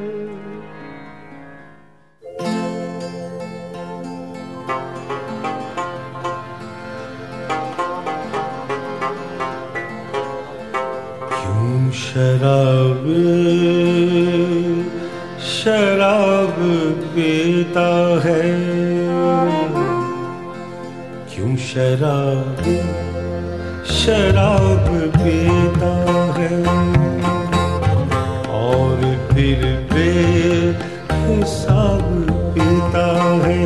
क्यों शराब शराब पीता है, क्यों शराब शराब पीता है, और फिर बेहिसाब पीता है।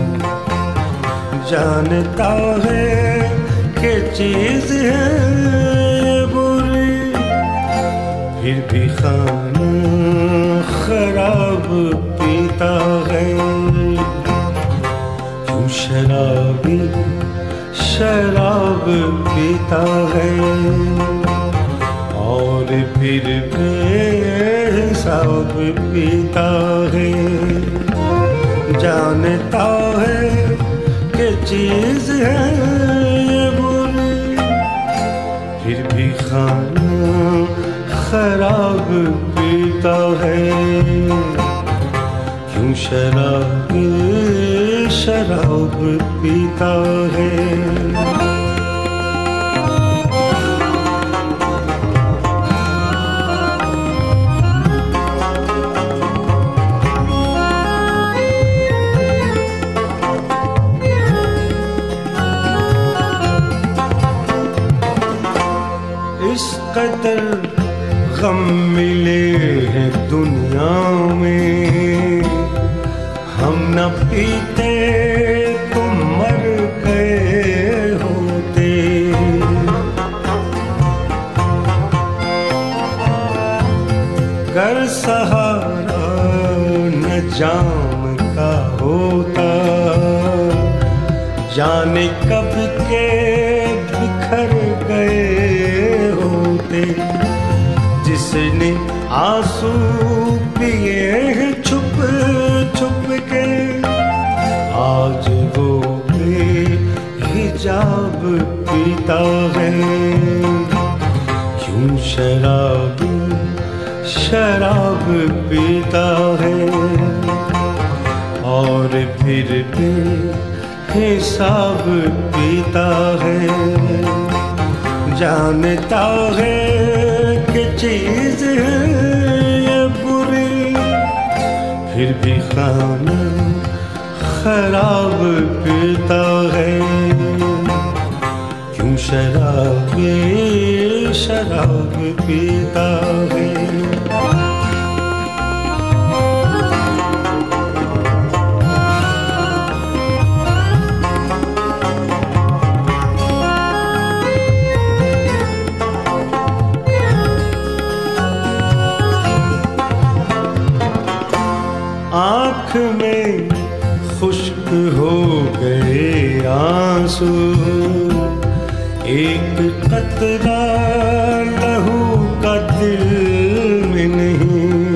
जानता है कि चीज है बुरी, फिर भी खाना खराब पीता है। क्यों शराबी शराब पीता है, और फिर बेहिसाब पीता है। जानता है कि चीज है बुरी, फिर खाना खराब पीता है, क्यों शराब शराब पीता है। इस कदर गम मिले हैं दुनिया में, हम न पीते तो मर गए होते। गर सहारा न जाम का होता, जाने कब के बिखर गए होते। जिसने आंसू पिए हैं छुप छुप के, आज वो बेहिजाब पीता है, क्यों शराब शराब पीता है। और फिर भी हिसाब पीता है, जानता है कि चीज है ये बुरी, फिर भी खाना खराब पीता है, क्यों शराब शराब पीता है। आँख में खुश्क हो गए आंसू, एक कतरा लहू का दिल में नहीं।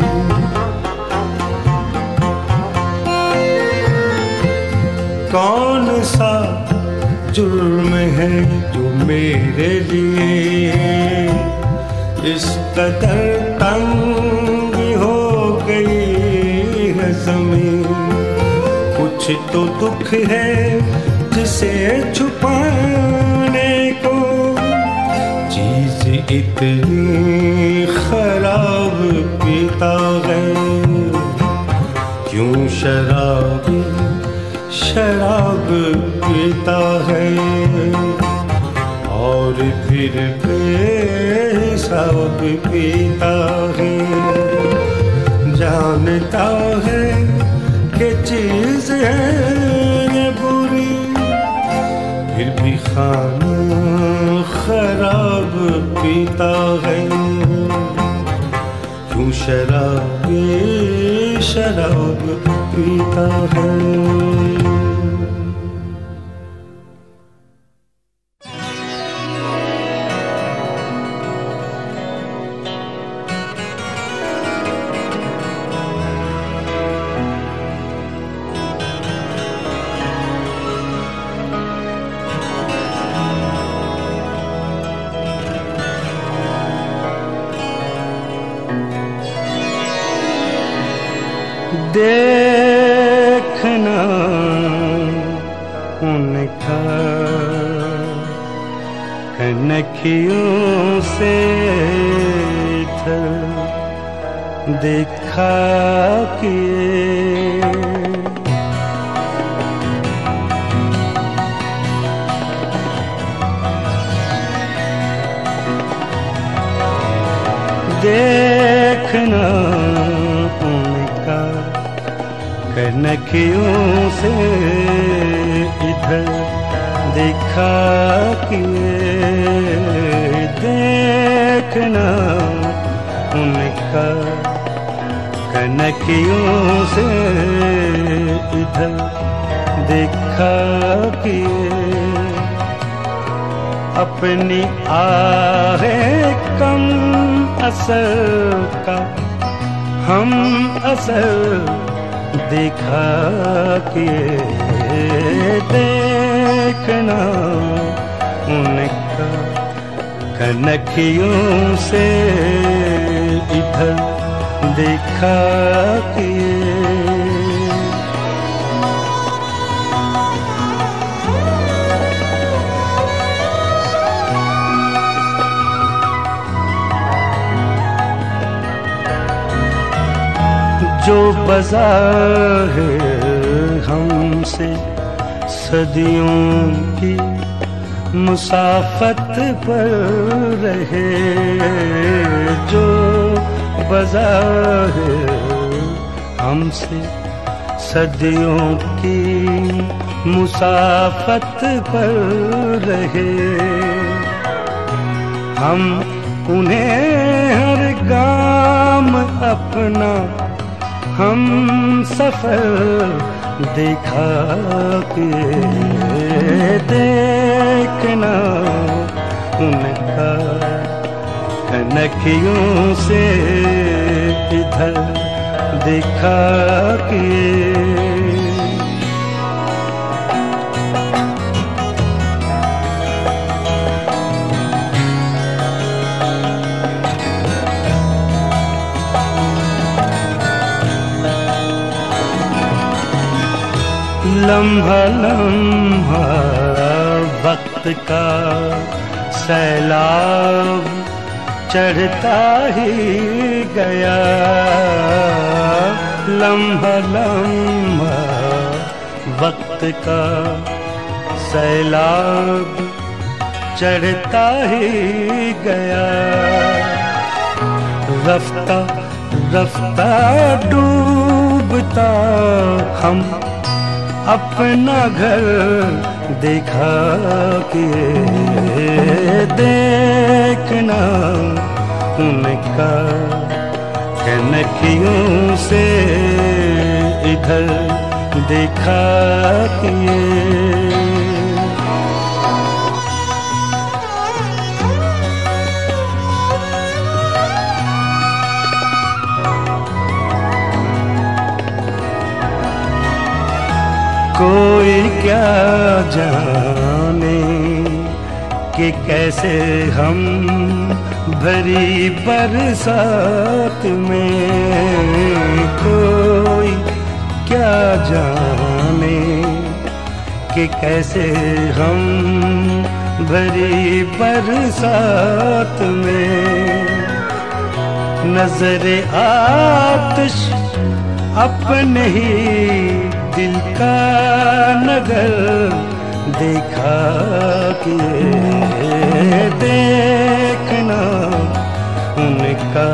कौन सा जुर्म है जो मेरे लिए इस कदर तंग हो गई ज़मीन। कुछ तो दुख है जिसे छुपाने को, चीज इतनी खराब पीता है, क्यों शराब शराब पीता है। और फिर बेहिसाब पीता है, जानता है कि चीज है ये बुरी, फिर भी खाना खराब पीता है, क्यों शराब शराब पीता है। देखना उनका कनखियों से इधर देखा किए, देखना उनका कनखियों से इधर देखा किए। देखना उनका कनखियों से इधर देखा किए। अपनी आहे कम असर का हम असर देखा किए। देखना उनका कनखियों से इधर देखा किए। जो बज़ाहिर हमसे सदियों की मुसाफत पर रहे, जो बज़ाहिर हमसे सदियों की मुसाफत पर रहे, हम उन्हें हर गाम अपना हम सफर देखा के देखना उनका कनखियों से इधर देखा के। लम्हा लम्हा वक्त का सैलाब चढ़ता ही गया, लम्हा लम्हा वक्त का सैलाब चढ़ता ही गया, रफ्ता रफ्ता डूबता हम अपना घर देखा के देखना उनका कनखियों से इधर देखा के। कोई क्या जाने कि कैसे हम भरी बरसात में, कोई क्या जाने कि कैसे हम भरी बरसात में, नजरे आतिश अपने ही दिल का नगर देखा के देखना उनका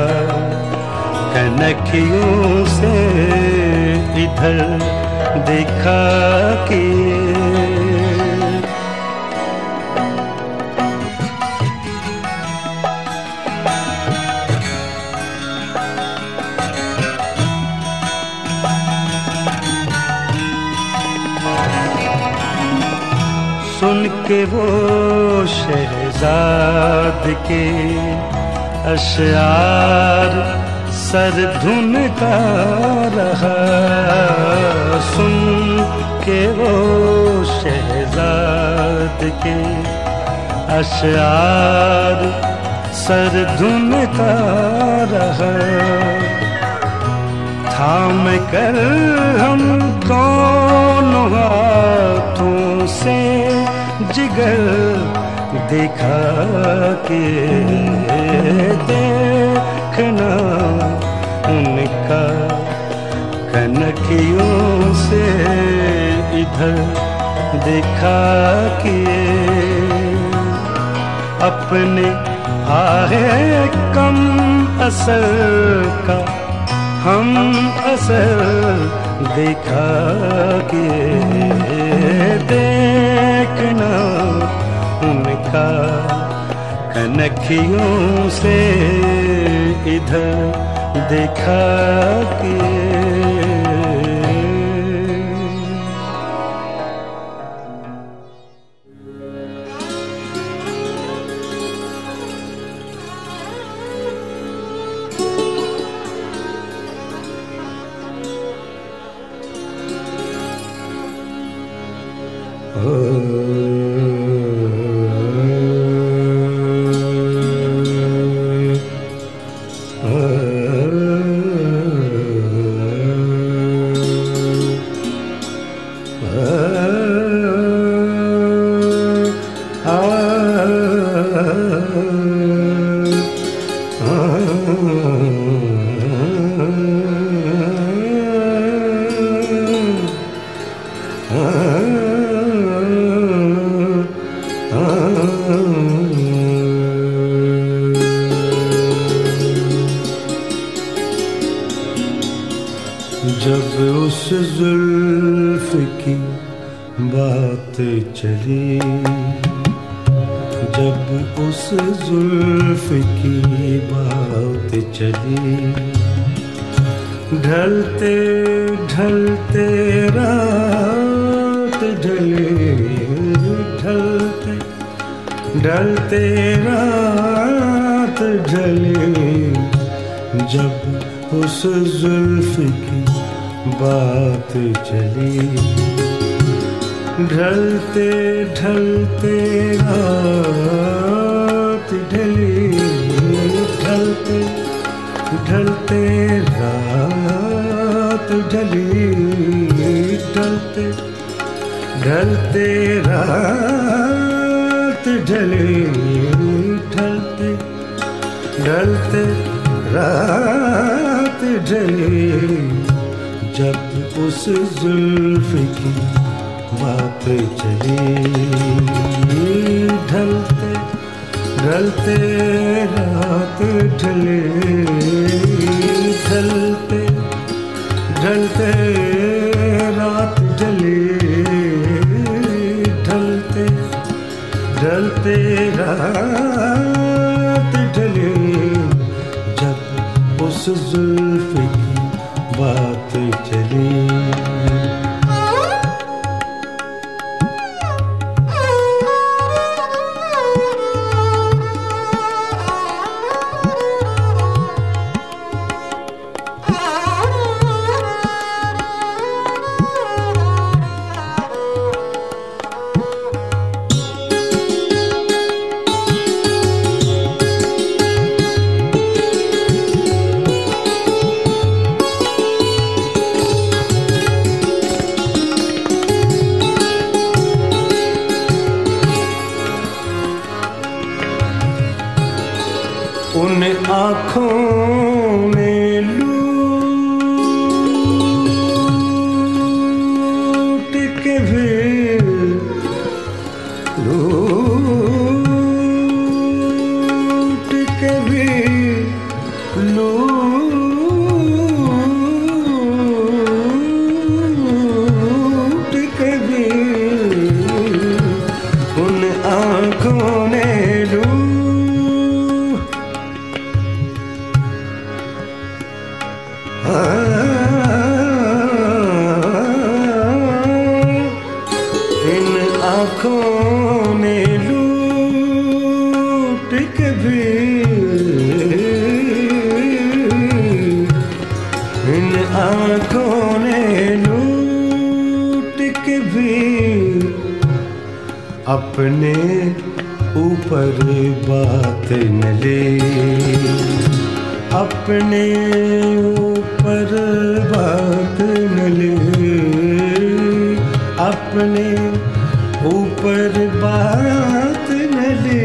कनखियों से इधर देखा के। सुन के वो शहजाद के अशआर सर धुन का रहा, सुन के वो शहजाद के अशआर सर धुन का रहा, थाम कर हम दोनों हाथों से जिगर देखा के देखना उनका कनखियों से इधर देखा के। अपने आहे कम असर का हम असर देखा के देखना उनका कनखियों से इधर देखा के। जब उस जुल्फ की बात चली, जब उस जुल्फ की बात चली, ढलते ढलते रात ढले, ढलते ढलते रात ढले, जब उस जुल्फ की बात चली, ढलते ढलते रात ढली, ढलते ढलते रात ढली, ढलते ढलते रात ढली, ढलते ढलते रात ढली, जब उस जुल्फ की बात चली, ढलते ढलते रात ढले, ढलते ढलते रात ढले, ढलते ढलते रात ढले, जब उस जुल्फ की बात चली। उन आँखों ने लूट के भी, लूट के भी, लूट के भी, उन आँखों ने इन आँखों ने लूट के भी, इन आँखों ने लूट के भी, अपने ऊपर बात न ले, अपने ऊपर बात न ले, अपने ऊपर बात न ले,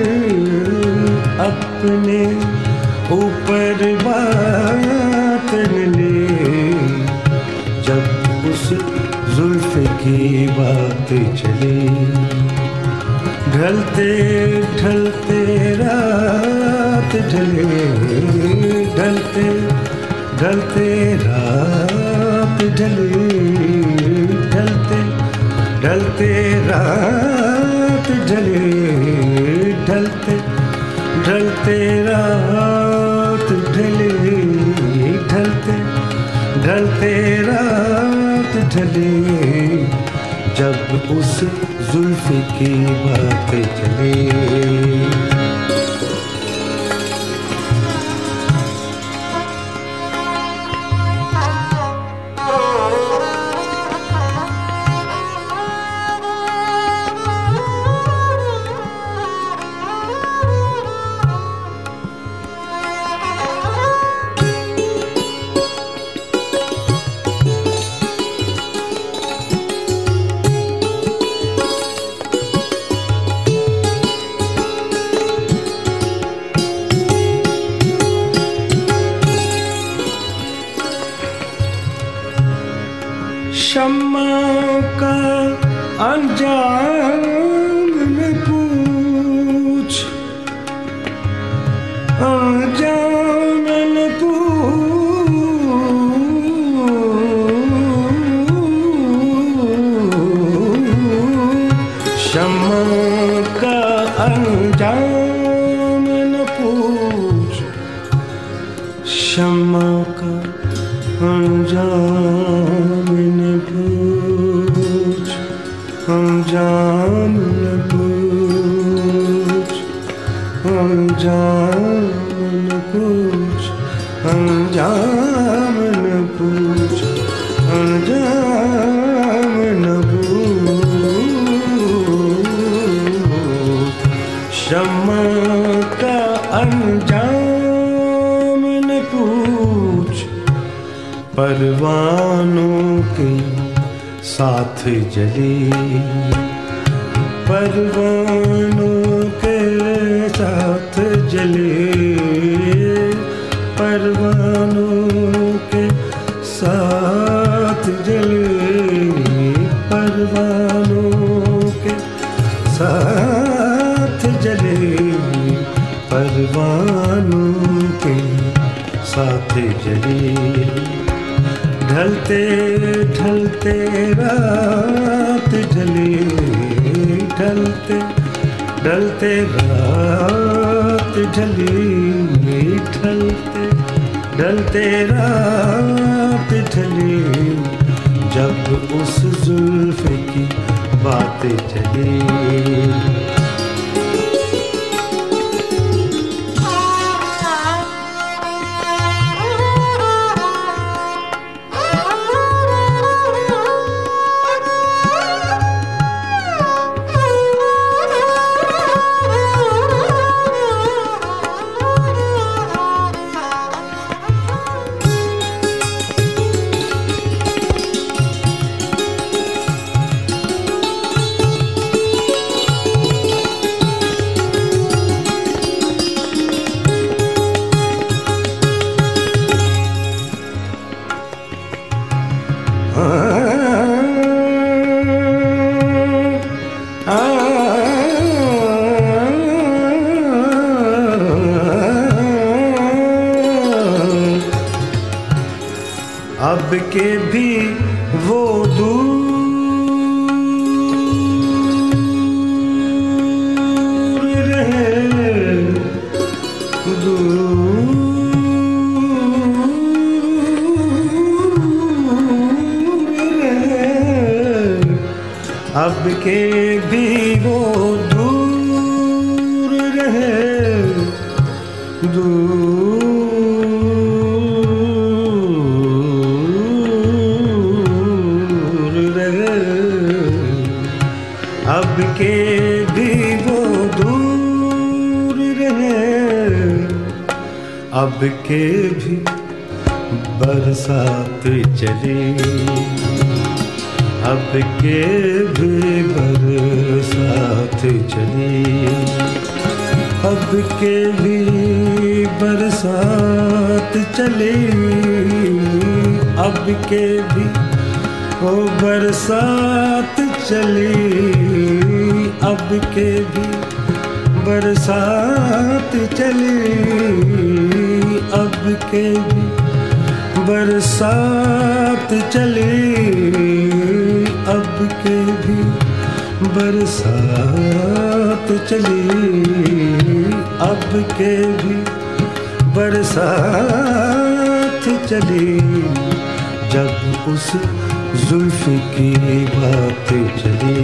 अपने ऊपर बात न ले, जब उस जुल्फ की बात चली, ढलते ढलते रात ढले, ढलते ढलते रात ढले, ढलते ढलते रात ढले, ढलते ढलते रात ढले, ढलते ढलते रात ढले, जब उस जुल्फ की बात चली। अनजान न पूछ, अनजान न पूछ, शम्मा का अनजान न पूछ, शम्मा का अनजान न पूछ, अनजान न पूछ, अनजान न पूछ, अनजान न पूछ, अनजान न पूछ, शम्मा का अनजान न पूछ, परवानों के साथ जले, परवानों के साथ जले, परवानों के साथ जले, परवानों के साथ जले, परवानों के साथ जले, ढलते ढलते रात ढले, ढलते ढलते रात ढले, ढलते ढलते रात ढले, जब उस जुल्फ की बातें चली। अब के भी वो दूर रहे, दूर रहे, अब के भी वो दूर रहे, दूर अब के भी वो दूर रहे, अब के भी बरसात चले, अब के भी बरसात चले, अब के भी बरसात चले, अब के भी वो बरसात चली, अब के भी बरसात चली, अब के भी बरसात चली, अब के भी बरसात चली, अब के भी बरसात चली, जब उस जुल्फ की बात चली,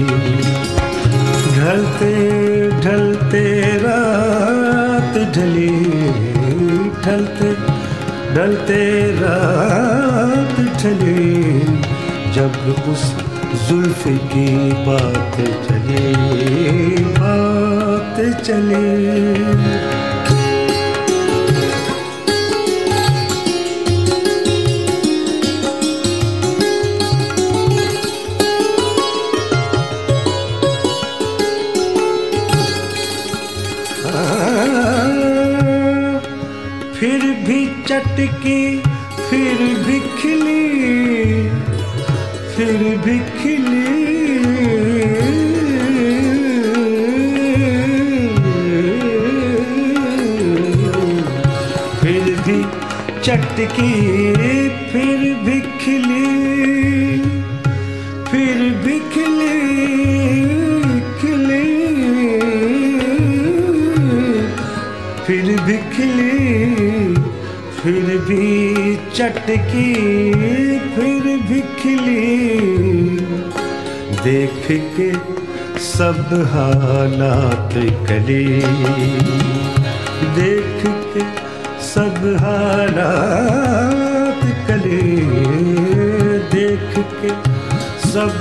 ढलते ढलते रात ढली, ढलते ढलते रात ढली, जब उस जुल्फ की बात चली, बात चली। फिर भी चटकी, फिर भी खिली, फिर भी खिली, चटकी फिर भी खिली, फिर भी खिली खिली, फिर भी खिली, फिर भी चटकी फिर भी खिली। देख के सब हालात कली, देख के सब हालात कली, देख के सब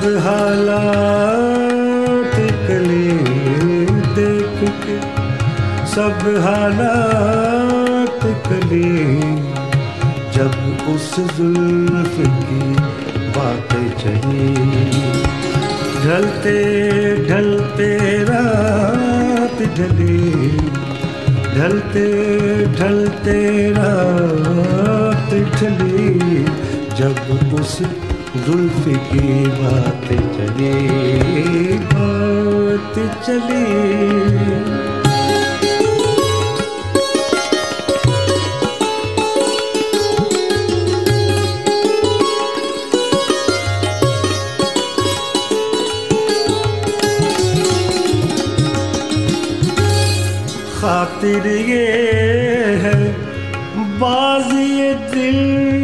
हालात कली, देख के सब हालात कली। जब उस जुल्फ की बात चली, ढलते ढलते रात ढली, ढलते ढलते रात ढली। जब उस जुल्फ की बात चली, बात चली। खातिर ये है बाज़ी ये दिल,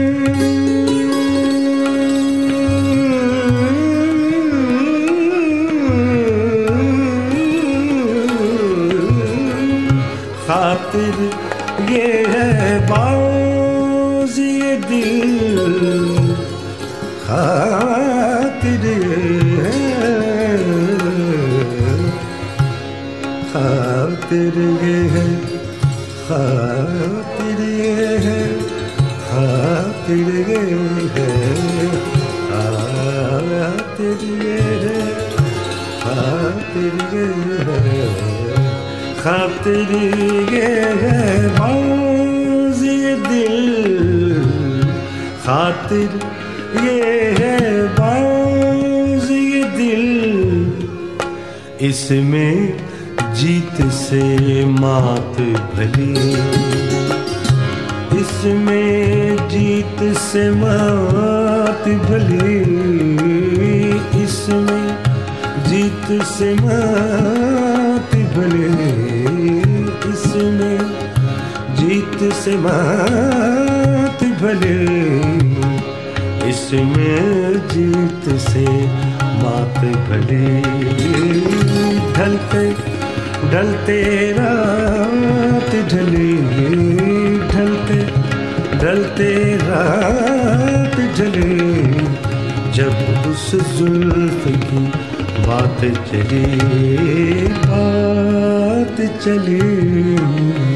खातिर ये है बाज़ी ये दिल, खातिर ये है, खातिर ये है, खातिर ये है, खातिर ये है, खातिर ये है, खातिर ये है, खातिर ये है बाज़ी ये दिल, खातिर ये है बाज़ी ये दिल। इसमें जीत से मात भली, इसमें जीत से मात भली, इसमें जीत से मात भली, इसमें जीत से मात भली, इसमें जीत से मात भली। ढलते ढलते रात ढली, ढलते ढलते रात ढली। जब उस जुल्फ की बात चली, बात चली।